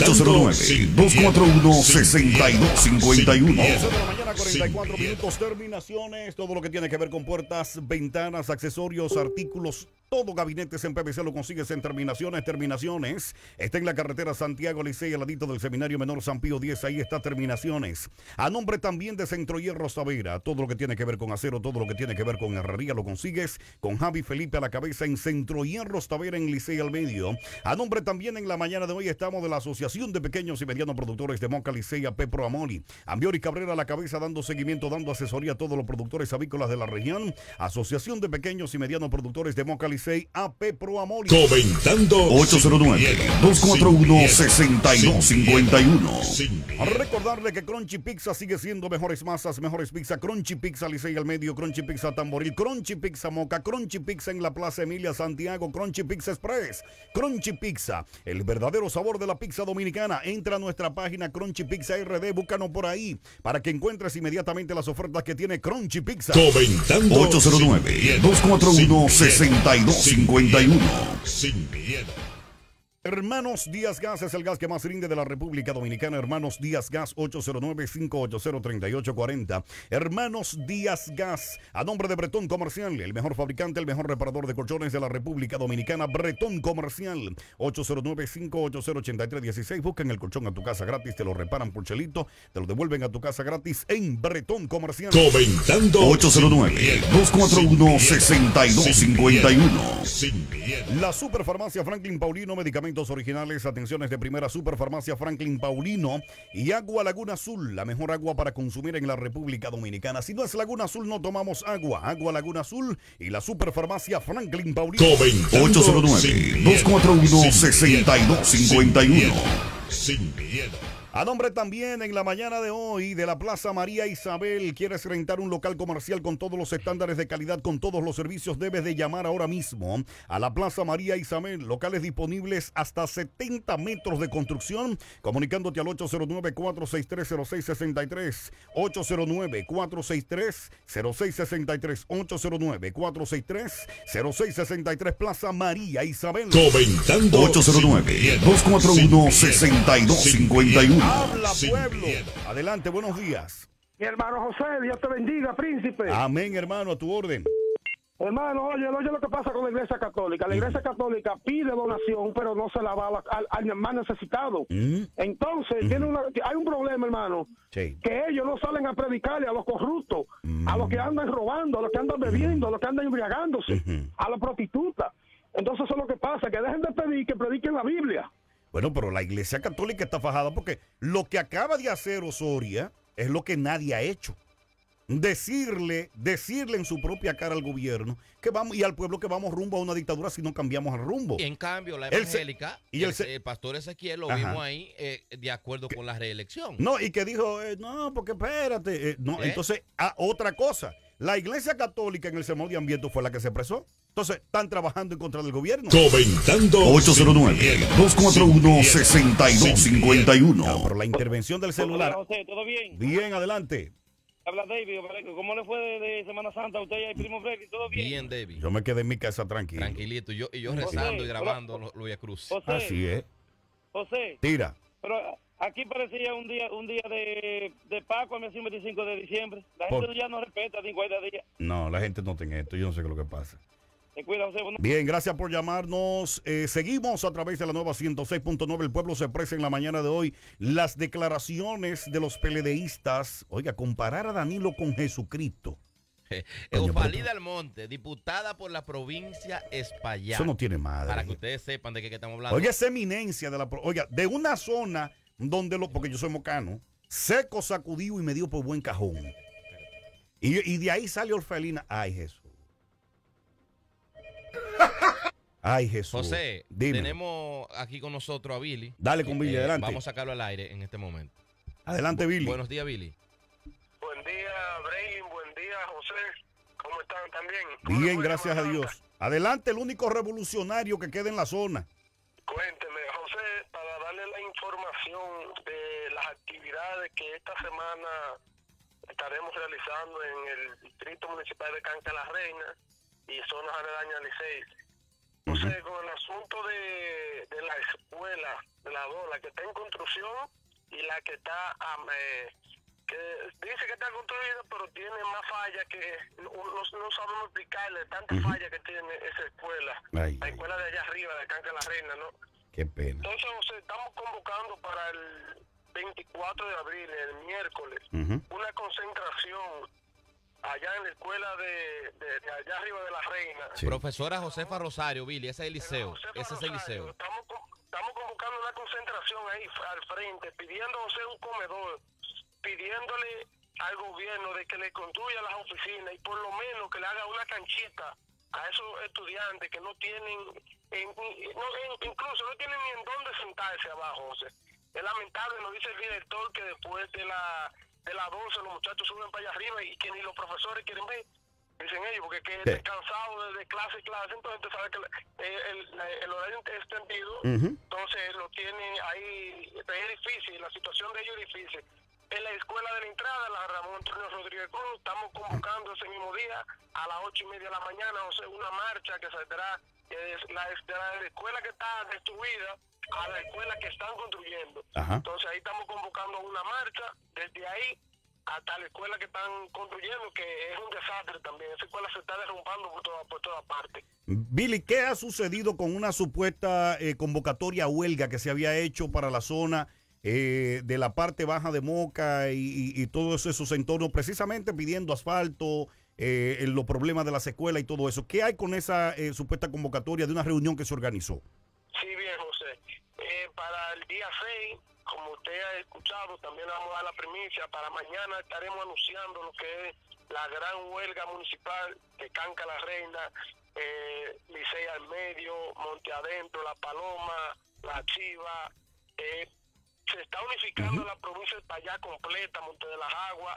809-241-6251. 11 de la mañana, 44 minutos, terminaciones, todo lo que tiene que ver con puertas, ventanas, accesorios, artículos, todo gabinetes en PVC lo consigues en Terminaciones. Terminaciones está en la carretera Santiago Licey, al ladito del Seminario Menor San Pío X. Ahí está Terminaciones. A nombre también de Centro Hierro Tavera, todo lo que tiene que ver con acero, todo lo que tiene que ver con herrería lo consigues con Javi Felipe a la cabeza en Centro Hierro Tavera en Licey al medio. A nombre también en la mañana de hoy estamos de la Asociación de Pequeños y Medianos Productores de Moca, Licey, AP Pro Amori. Ambiori Cabrera a la cabeza dando seguimiento, dando asesoría a todos los productores avícolas de la región. Asociación de Pequeños y Medianos Productores de Moca, Licey, AP Pro Amori. Comentando 809-241-6251. Recordarle que Crunchy Pizza sigue siendo mejores masas, mejores pizza. Crunchy Pizza Licey al medio, Crunchy Pizza Tamboril, Crunchy Pizza Moca, Crunchy Pizza en la Plaza Emilia Santiago, Crunchy Pizza Express, Crunchy Pizza, el verdadero sabor de la pizza dominicana. Entra a nuestra página Crunchy Pizza RD, búscanos por ahí para que encuentres inmediatamente las ofertas que tiene Crunchy Pizza. Comentando 809-241-6251. Sin miedo. Hermanos Díaz Gas es el gas que más rinde de la República Dominicana. Hermanos Díaz Gas, 809-580-3840. Hermanos Díaz Gas, a nombre de Bretón Comercial, el mejor fabricante, el mejor reparador de colchones de la República Dominicana. Bretón Comercial, 809-580-8316. Buscan el colchón a tu casa gratis, te lo reparan por chelito, te lo devuelven a tu casa gratis en Bretón Comercial. Comentando 809-241-6251. Sin miedo. La Superfarmacia Franklin Paulino, medicamentos originales, atenciones de primera. Superfarmacia Franklin Paulino y Agua Laguna Azul, la mejor agua para consumir en la República Dominicana. Si no es Laguna Azul, no tomamos agua. Agua Laguna Azul y la Superfarmacia Franklin Paulino. 809-241-6251. Sin miedo. A nombre también en la mañana de hoy de la Plaza María Isabel. ¿Quieres rentar un local comercial con todos los estándares de calidad, con todos los servicios? Debes de llamar ahora mismo a la Plaza María Isabel. Locales disponibles hasta 70 metros de construcción. Comunicándote al 809-463-0663. 809-463-0663. 809-463-0663. Plaza María Isabel. Comentando 809-241-6251. Habla pueblo. Adelante, buenos días. Mi hermano José, Dios te bendiga, príncipe. Amén, hermano, a tu orden. Hermano, oye lo que pasa con la Iglesia Católica. La Iglesia Católica pide donación, pero no se la va al más necesitado. Entonces, hay un problema, hermano, que ellos no salen a predicarle a los corruptos, a los que andan robando, a los que andan bebiendo, a los que andan embriagándose, a las prostitutas. Entonces, eso es lo que pasa, que dejen de pedir, que prediquen la Biblia. Bueno, pero la Iglesia Católica está fajada porque lo que acaba de hacer Osoria es lo que nadie ha hecho. Decirle en su propia cara al gobierno que vamos y al pueblo que vamos rumbo a una dictadura si no cambiamos el rumbo. En cambio, la evangélica y el pastor Ezequiel lo vimos ahí de acuerdo con la reelección. No, y que dijo, no, porque espérate. Entonces, otra cosa. La Iglesia Católica en el sermón de Ambiente fue la que se expresó. Entonces, están trabajando en contra del gobierno. Comentando 809-241-6251. No, pero la intervención del celular. Hola, José, ¿todo bien? Bien, adelante. Habla David, ¿cómo le fue de Semana Santa a usted y al primo Freddy? ¿Todo bien? Bien, David. Yo me quedé en mi casa tranquilo. Tranquilito, y yo rezando y grabando los Via Cruz. Así es. José. Tira. Pero aquí parecía un día de Pascua, el 25 de diciembre. La gente ya no respeta 50 días. No, la gente no tiene esto, yo no sé qué es lo que pasa. Te cuida, José. Bien, gracias por llamarnos. Seguimos a través de la nueva 106.9. El pueblo se expresa en la mañana de hoy. Las declaraciones de los PLDistas. Oiga, comparar a Danilo con Jesucristo. Eufalida Almonte, diputada por la provincia Espaillat. Eso no tiene madre. Para que ustedes sepan de qué estamos hablando. Oiga, esa eminencia de una zona donde porque yo soy mocano, seco, sacudido y me dio por buen cajón. Y de ahí sale Orfelina. Ay, Jesús. Ay, Jesús. José, tenemos aquí con nosotros a Billy. Dale con Billy, adelante. Vamos a sacarlo al aire en este momento. Adelante, Billy. Buenos días, Billy. Buen día, Brain. Buen día, José. ¿Cómo están también? Bien, gracias a Dios. Adelante, el único revolucionario que queda en la zona. Cuénteme, José, para darle la información de las actividades que esta semana estaremos realizando en el Distrito Municipal de Canca La Reina y zonas aledañas al Licey. José, con el asunto de la escuela, de la que está en construcción y la que está que dice que está construida, pero tiene más fallas que no sabemos explicarle tantas fallas que tiene esa escuela. La escuela de allá arriba, de Canca la Reina, ¿no? Qué pena. Entonces, José, estamos convocando para el 24 de abril, el miércoles, una concentración allá en la escuela de allá arriba de la Reina. Sí. Profesora Josefa Rosario, Billy, ese es el liceo. Ese es el liceo. Estamos convocando una concentración ahí al frente, pidiendo, José, un comedor, pidiéndole al gobierno de que le construya las oficinas y por lo menos que le haga una canchita a esos estudiantes que no tienen, incluso no tienen ni en dónde sentarse abajo, José. Es lamentable, nos dice el director, que después de la 12 los muchachos suben para allá arriba y que ni los profesores quieren ver, dicen ellos, porque que están cansados de clase y clase, entonces tú sabes que el horario es extendido, entonces lo tienen ahí, es difícil, la situación de ellos es difícil. En la escuela de la entrada, la Ramón Antonio Rodríguez Cruz, estamos convocando ese mismo día a las 8:30 de la mañana, o sea, una marcha que saldrá de la escuela que está destruida a la escuela que están construyendo. Entonces ahí estamos convocando una marcha desde ahí hasta la escuela que están construyendo, que es un desastre también. Esa escuela se está derrumbando por toda parte. Billy, ¿qué ha sucedido con una supuesta convocatoria a huelga que se había hecho para la zona de la parte baja de Moca y todos esos entornos, precisamente pidiendo asfalto, los problemas de las escuelas y todo eso? ¿Qué hay con esa supuesta convocatoria de una reunión que se organizó? Sí, bien, José. Para el día 6, como usted ha escuchado, también vamos a dar la primicia. Para mañana estaremos anunciando lo que es la gran huelga municipal de Canca la Reina, Licey al Medio, Monte Adentro, La Paloma, La Chiva. Se está unificando la provincia de Payá completa, Monte de las Aguas,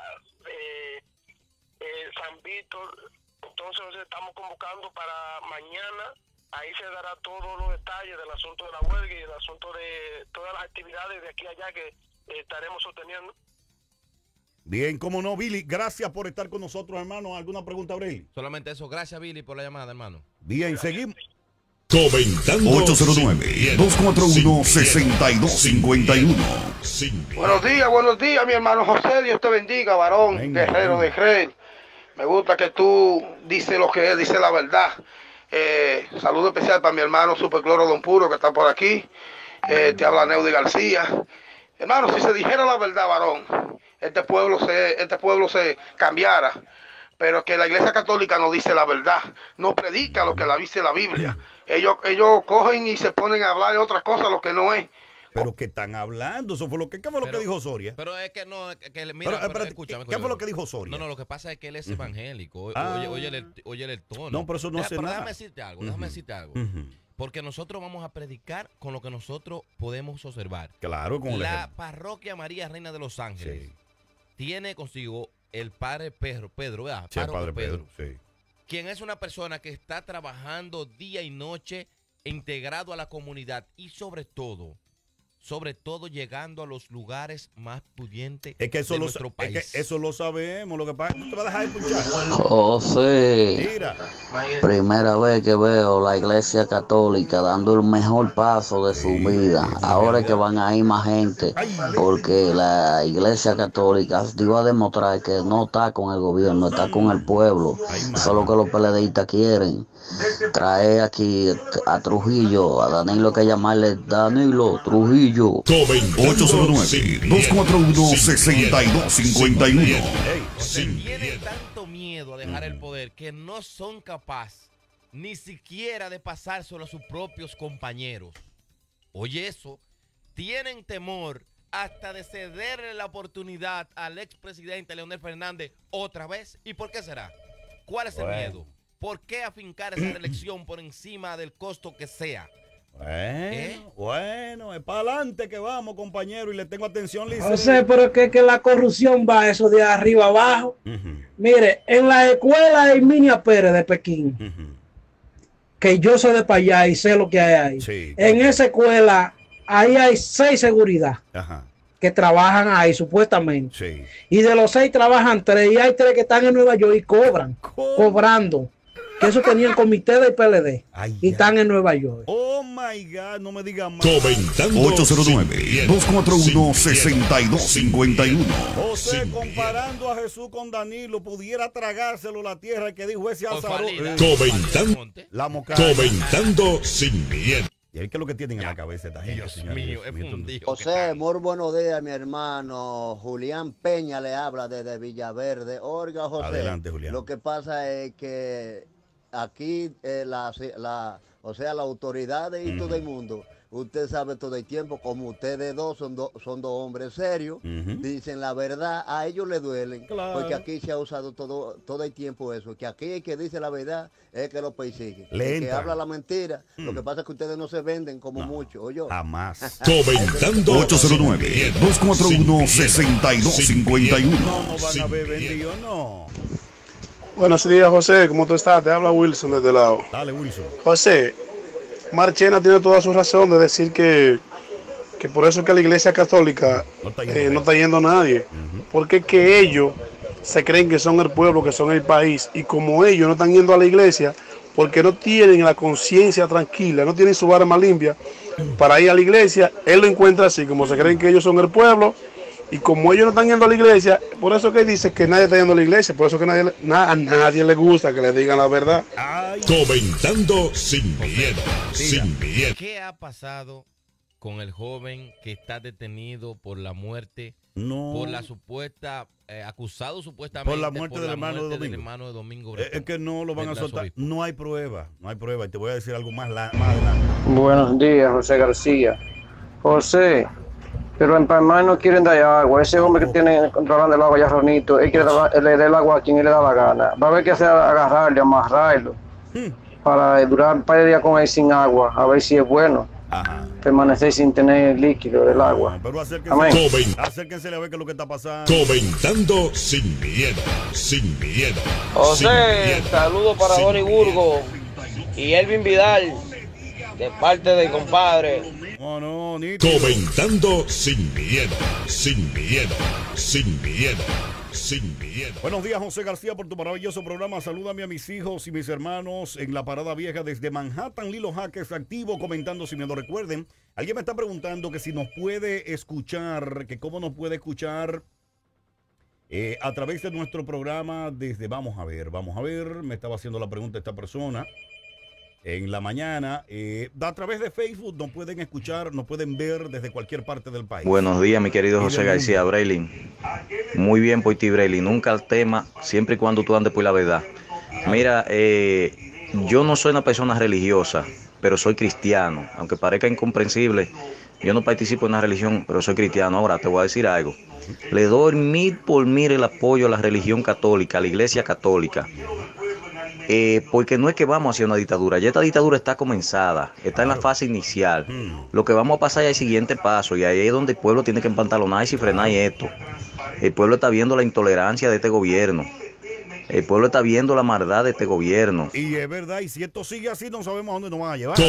San Víctor. Entonces estamos convocando para mañana. Ahí se dará todos los detalles del asunto de la huelga y el asunto de todas las actividades de aquí a allá que estaremos sosteniendo. Bien, cómo no, Billy. Gracias por estar con nosotros, hermano. ¿Alguna pregunta, Aureli? Solamente eso. Gracias, Billy, por la llamada, hermano. Bien, seguimos. Comentando 809-241-6251. Buenos días, mi hermano José. Dios te bendiga, varón, guerrero de Israel. Me gusta que tú dices lo que es, dices la verdad. Saludo especial para mi hermano Supercloro Don Puro, que está por aquí. Te habla Neudi García. Hermano, si se dijera la verdad, varón, este pueblo se cambiara. Pero que la Iglesia Católica no dice la verdad, no predica lo que dice la Biblia. Ellos cogen y se ponen a hablar de otras cosas, lo que no es. Pero que están hablando, eso fue ¿qué fue lo que dijo Soria? Pero es que no, mira, escúchame. ¿Qué fue lo que dijo Soria? No, lo que pasa es que él es evangélico. Oye el tono. No, pero eso no hace nada. Déjame decirte algo, Porque nosotros vamos a predicar con lo que nosotros podemos observar. Claro, con la parroquia María Reina de los Ángeles tiene consigo el padre Pedro, ¿verdad? Sí, el padre Pedro, sí. Quien es una persona que está trabajando día y noche integrado a la comunidad y sobre todo llegando a los lugares más pudientes de nuestro país. Es que eso lo sabemos. Lo que pasa es que te va a dejar escuchar. José, primera vez que veo la Iglesia Católica dando el mejor paso de su vida. Ahora es que van a ir más gente, porque la Iglesia Católica dio a demostrar que no está con el gobierno, está con el pueblo. Eso es lo que los PLDistas quieren. Trae aquí a Trujillo, a Danilo, que llamarle Danilo Trujillo. 809-241-6251. Tienen tanto miedo a dejar el poder que no son capaces ni siquiera de pasárselo a sus propios compañeros. Oye eso, tienen temor hasta de cederle la oportunidad al expresidente Leonel Fernández otra vez. ¿Y por qué será? ¿Cuál es el miedo? ¿Por qué afincar esa reelección por encima del costo que sea? Bueno, es para adelante que vamos, compañero, y le tengo atención, Lice. No sé, pero es que la corrupción va eso de arriba abajo. Mire, en la escuela de Minia Pérez de Pekín, que yo soy de para allá y sé lo que hay ahí. En esa escuela, ahí hay 6 seguridad que trabajan ahí, supuestamente. Y de los 6 trabajan 3, y hay 3 que están en Nueva York y cobrando. que eso tenían comité del PLD y están en Nueva York. Oh my God, no me digan más. Comentando 809-241-6251. José, comparando a Jesús con Danilo, pudiera tragárselo la tierra que dijo ese Azaro. Comentando sin miedo. ¿Y ahí qué es lo que tienen en la cabeza esta gente? Dios mío, es fundido. José, muy buenos días, mi hermano. Julián Peña le habla desde Villaverde. Oiga, José. Adelante, Julián. Lo que pasa es que aquí, las autoridades y todo el mundo, usted sabe todo el tiempo, como ustedes dos son dos hombres serios, dicen la verdad, a ellos les duelen, porque aquí se ha usado todo el tiempo eso, que aquí el que dice la verdad es que lo persigue. El que habla la mentira, lo que pasa es que ustedes no se venden como mucho, ¿oyó? Jamás. Comentando 809-241-6251. No van a ver vendido, no. Buenos días, José, ¿cómo tú estás? Te habla Wilson desde el lado. Dale, Wilson. José, Marchena tiene toda su razón de decir que por eso es que la Iglesia Católica no está yendo nadie. Porque es que ellos se creen que son el pueblo, que son el país. Y como ellos no están yendo a la iglesia, porque no tienen la conciencia tranquila, no tienen su arma limpia para ir a la iglesia, él lo encuentra así, como se creen que ellos son el pueblo. Y como ellos no están yendo a la iglesia, por eso que dice que nadie está yendo a la iglesia, por eso que a nadie le gusta que le digan la verdad. Comentando sin miedo, sin miedo. ¿Qué ha pasado con el joven que está detenido por la muerte, por la supuesta, acusado supuestamente por la muerte del hermano de Domingo? Es que no lo van a soltar, no hay prueba, y te voy a decir algo más adelante. Buenos días, José García. José, pero en Palmar no quieren dar agua. Ese hombre que tiene controlando el agua ya Ronito, él quiere le dé el agua a quien él le da la gana. Va a haber que hacer agarrarle, amarrarlo, para durar un par de días con él sin agua, a ver si es bueno. Permanecer sin tener líquido del agua. Pero acérquense a ver qué es lo que está pasando. Comentando sin miedo, sin miedo. José, saludos para Donny Burgo y Elvin Vidal, de parte del compadre. Comentando sin miedo, sin miedo, sin miedo, sin miedo. Buenos días, José García, por tu maravilloso programa. Salúdame a mis hijos y mis hermanos en la Parada Vieja desde Manhattan. Lilo Jaques activo, comentando sin miedo. Recuerden, alguien me está preguntando que si nos puede escuchar, que cómo nos puede escuchar a través de nuestro programa desde, vamos a ver, me estaba haciendo la pregunta esta persona. En la mañana, a través de Facebook nos pueden escuchar, nos pueden ver desde cualquier parte del país. Buenos días, mi querido José García, Braylin. Muy bien por ti, Braylin. Nunca el tema, siempre y cuando tú andes por la verdad. Mira, yo no soy una persona religiosa, pero soy cristiano. Aunque parezca incomprensible, yo no participo en una religión, pero soy cristiano. Ahora, te voy a decir algo. Le doy 1000 por 1000 el apoyo a la religión católica, a la iglesia católica. Porque no es que vamos hacia una dictadura, ya esta dictadura está comenzada, está en la fase inicial. Lo que vamos a pasar es el siguiente paso, y ahí es donde el pueblo tiene que empantalonarse y frenar esto. El pueblo está viendo la intolerancia de este gobierno. El pueblo está viendo la maldad de este gobierno. Y es verdad, y si esto sigue así, no sabemos a dónde nos van a llevar.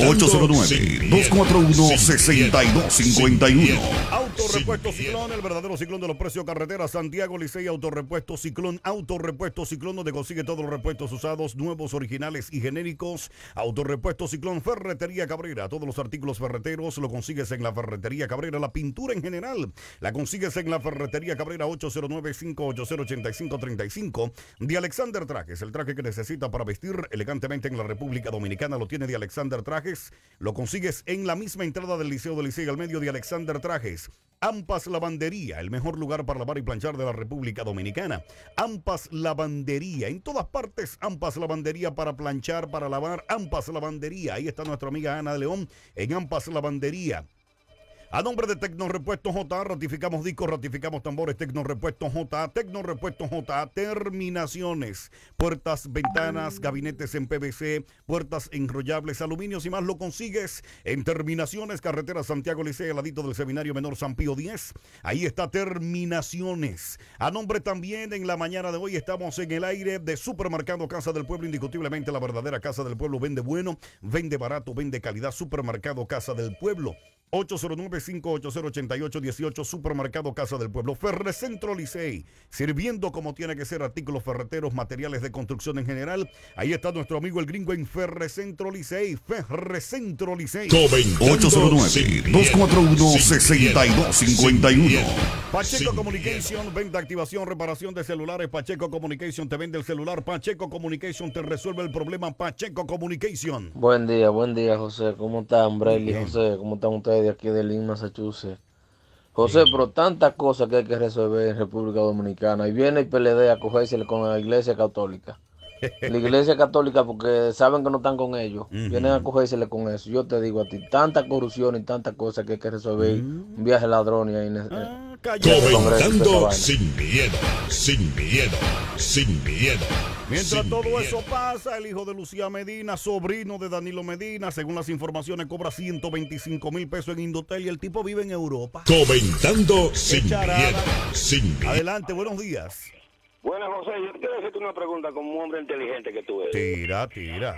809-241-6251. Autorepuesto Ciclón, el verdadero ciclón de los precios carreteras. Santiago Licey, Autorepuesto Ciclón, donde consigue todos los repuestos usados, nuevos, originales y genéricos. Autorepuesto Ciclón, Ferretería Cabrera. Todos los artículos ferreteros lo consigues en la Ferretería Cabrera. La pintura en general la consigues en la Ferretería Cabrera. 809-580-8535. De Alexander Trajes, el traje que necesita para vestir elegantemente en la República Dominicana lo tiene de Alexander Trajes. Lo consigues en la misma entrada del Liceo del Licey al medio de Alexander Trajes. Ampas Lavandería, el mejor lugar para lavar y planchar de la República Dominicana. Ampas Lavandería, en todas partes Ampas Lavandería para planchar, para lavar. Ampas Lavandería, ahí está nuestra amiga Ana de León en Ampas Lavandería. A nombre de Tecnorepuestos J, ratificamos discos, ratificamos tambores. Tecnorepuestos J, terminaciones, puertas, ventanas, gabinetes en PVC, puertas enrollables, aluminios y más lo consigues en Terminaciones, carretera Santiago Licey, al ladito del Seminario Menor San Pío X. Ahí está Terminaciones. A nombre también, en la mañana de hoy estamos en el aire de Supermercado Casa del Pueblo, indiscutiblemente la verdadera Casa del Pueblo. Vende bueno, vende barato, vende calidad. Supermercado Casa del Pueblo. 809-580-8818, Supermercado Casa del Pueblo. Ferrecentro Licey, sirviendo como tiene que ser artículos ferreteros, materiales de construcción en general. Ahí está nuestro amigo el gringo en Ferrecentro Licey. Ferrecentro Licey. 809-241-6251. Pacheco Communication, venta, activación, reparación de celulares. Pacheco Communication te vende el celular. Pacheco Communication te resuelve el problema. Pacheco Communication. Buen día, José. ¿Cómo están, Brady? José, ¿cómo están ustedes aquí de Lynn, Massachusetts? José, pero tantas cosas que hay que resolver en República Dominicana. Y viene el PLD a cogérsele con la Iglesia Católica. La Iglesia Católica, porque saben que no están con ellos, vienen a cogérsele con eso. Yo te digo a ti, tanta corrupción y tantas cosas que hay que resolver. Un viaje ladrón y ahí en Comentando sin miedo, sin miedo, sin miedo. Mientras sin todo miedo. eso pasa, el hijo de Lucía Medina, sobrino de Danilo Medina, según las informaciones, cobra 125,000 pesos en Indotel y el tipo vive en Europa. Comentando sin miedo, sin miedo. Adelante, buenos días. Bueno, José, yo quiero hacerte una pregunta como un hombre inteligente que tú eres. Tira.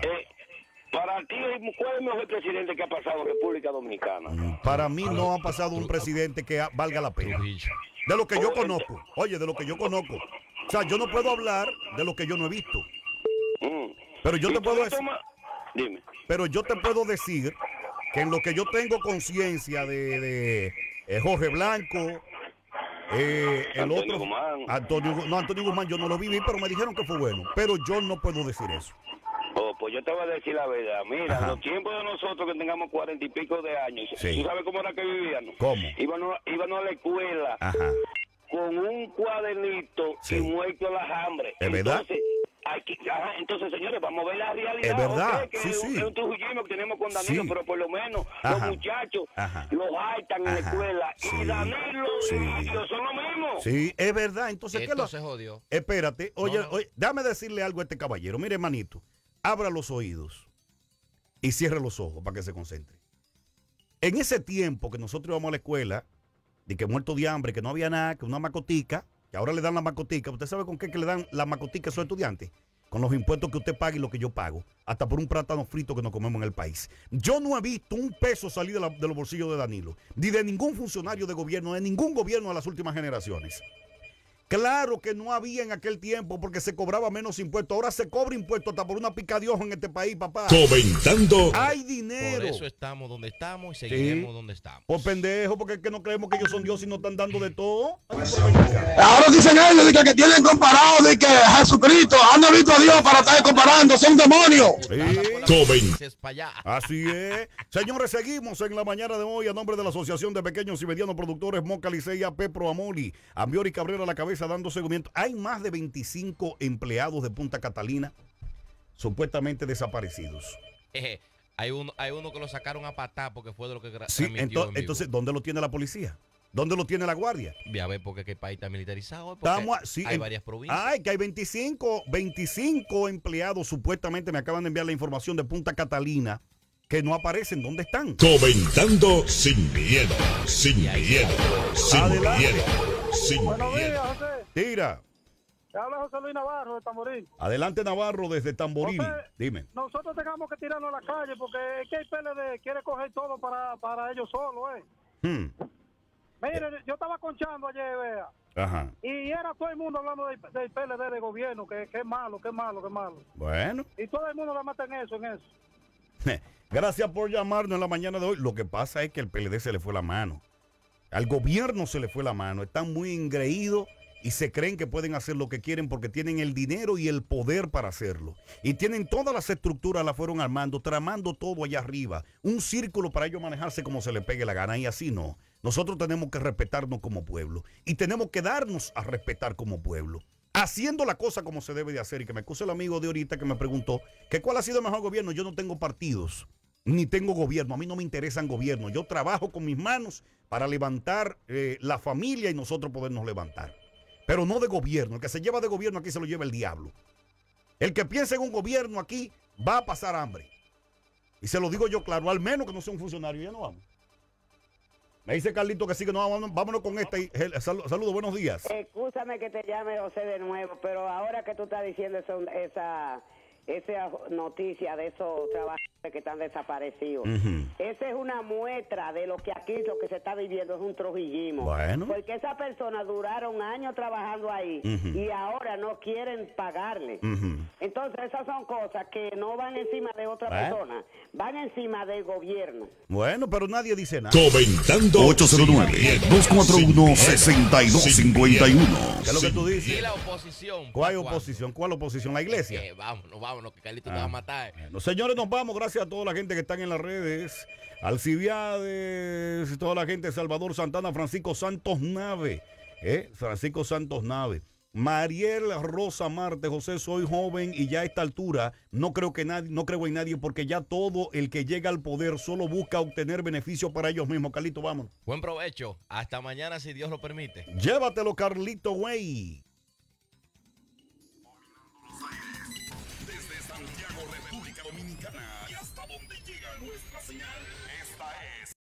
Para ti, ¿cuál es el mejor presidente que ha pasado en República Dominicana? Para mí no ha pasado un presidente que valga la pena. De lo que yo conozco. Oye, de lo que yo conozco. O sea, yo no puedo hablar de lo que yo no he visto. Pero yo te puedo decir. Dime. Pero yo te puedo decir que en lo que yo tengo conciencia de Jorge Blanco, el otro, Antonio Guzmán, yo no lo viví, pero me dijeron que fue bueno. Pero yo no puedo decir eso. Pues yo te voy a decir la verdad. Mira, en los tiempos de nosotros que tengamos 40 y pico de años, ¿tú sabes cómo era que vivíamos? ¿Cómo? Íbamos a la escuela con un cuadernito y muerto las hambres. ¿Es verdad? Entonces, señores, vamos a ver la realidad. Es verdad, okay, que es un trujillismo que tenemos con Danilo, pero por lo menos los muchachos los hartan en la escuela. Y Danilo y yo son lo mismo. Sí, es verdad. Entonces, ¿qué se jodió? Espérate, oye, déjame decirle algo a este caballero. Mire, hermanito, abra los oídos y cierre los ojos para que se concentre. En ese tiempo que nosotros íbamos a la escuela, de que muerto de hambre, que no había nada, que una macotica, que ahora le dan la macotica. ¿Usted sabe con qué que le dan la macotica a esos estudiantes? Con los impuestos que usted paga y lo que yo pago. Hasta por un plátano frito que nos comemos en el país. Yo no he visto un peso salir de los bolsillos de Danilo. Ni de ningún funcionario de gobierno, de ningún gobierno de las últimas generaciones. Claro que no había en aquel tiempo porque se cobraba menos impuestos. Ahora se cobra impuestos hasta por una pica de ojo en este país, papá. Comentando. Hay dinero. Por eso estamos donde estamos y seguiremos donde estamos. Por pendejo, porque es que no creemos que ellos son Dios y no están dando de todo. Ahora dicen ellos de que tienen comparado de que Jesucristo han visto a Dios para estar comparando, son demonios. Así es. Señores, seguimos en la mañana de hoy a nombre de la Asociación de Pequeños y Medianos Productores Moca Licey AP Pro Amoli, Ambiori Cabrera a la cabeza dando seguimiento. Hay más de 25 empleados de Punta Catalina supuestamente desaparecidos. Hay uno que lo sacaron a patar porque fue de lo que sí, entonces, ¿dónde lo tiene la policía? ¿Dónde lo tiene la guardia? Ya ve porque el país está militarizado. Hay varias provincias. Ay, que hay 25 empleados supuestamente, me acaban de enviar la información de Punta Catalina, que no aparecen. ¿Dónde están? Comentando sin miedo, sin miedo, sin Adelante. miedo, sin Buenos miedo. días, José. Tira. Te habla José Luis Navarro de Tamboril. Adelante, Navarro, desde Tamboril. José, dime. Nosotros tengamos que tirarnos a la calle porque es que el PLD quiere coger todo para ellos solos, Mire, yo estaba conchando ayer, vea. Ajá. Y era todo el mundo hablando del PLD de gobierno, que es malo, que es malo, que es malo. Bueno. Y todo el mundo le mata en eso, Gracias por llamarnos en la mañana de hoy. Lo que pasa es que el PLD se le fue la mano. Al gobierno se le fue la mano. Están muy engreídos y se creen que pueden hacer lo que quieren porque tienen el dinero y el poder para hacerlo. Y tienen todas las estructuras, las fueron armando, tramando todo allá arriba. Un círculo para ellos manejarse como se les pegue la gana y así no. Nosotros tenemos que respetarnos como pueblo y tenemos que darnos a respetar como pueblo, haciendo la cosa como se debe de hacer. Y que me excuse el amigo de ahorita que me preguntó que cuál ha sido el mejor gobierno. Yo no tengo partidos, ni tengo gobierno. A mí no me interesan gobiernos. Yo trabajo con mis manos para levantar la familia y nosotros podernos levantar. Pero no de gobierno. El que se lleva de gobierno aquí se lo lleva el diablo. El que piensa en un gobierno aquí va a pasar hambre. Y se lo digo yo claro, al menos que no sea un funcionario. Ya no vamos. Me dice Carlito que sí, que no, vámonos con esta. Saludos, buenos días. Escúchame que te llame José de nuevo, pero ahora que tú estás diciendo esa noticia de esos trabajadores que están desaparecidos. Esa es una muestra de lo que aquí, lo que se está viviendo es un trujillismo. Bueno. Porque esas personas duraron años trabajando ahí y ahora no quieren pagarle. Entonces esas son cosas que no van encima de otra persona, van encima del gobierno. Bueno, pero nadie dice nada. Comentando 809-241-6251. ¿Qué es lo que tú dices? ¿Y la oposición? ¿Cuál oposición? ¿Cuál oposición? ¿La iglesia? Vámonos, que Carlito te va a matar. Bueno, señores, nos vamos. Gracias a toda la gente que están en las redes. Alcibiades, toda la gente de Salvador Santana, Francisco Santos Nave. Francisco Santos Nave. Mariel Rosa Marte, José, soy joven y ya a esta altura no creo en nadie porque ya todo el que llega al poder solo busca obtener beneficios para ellos mismos. Carlito, vámonos. Buen provecho. Hasta mañana si Dios lo permite. Llévatelo, Carlito, güey.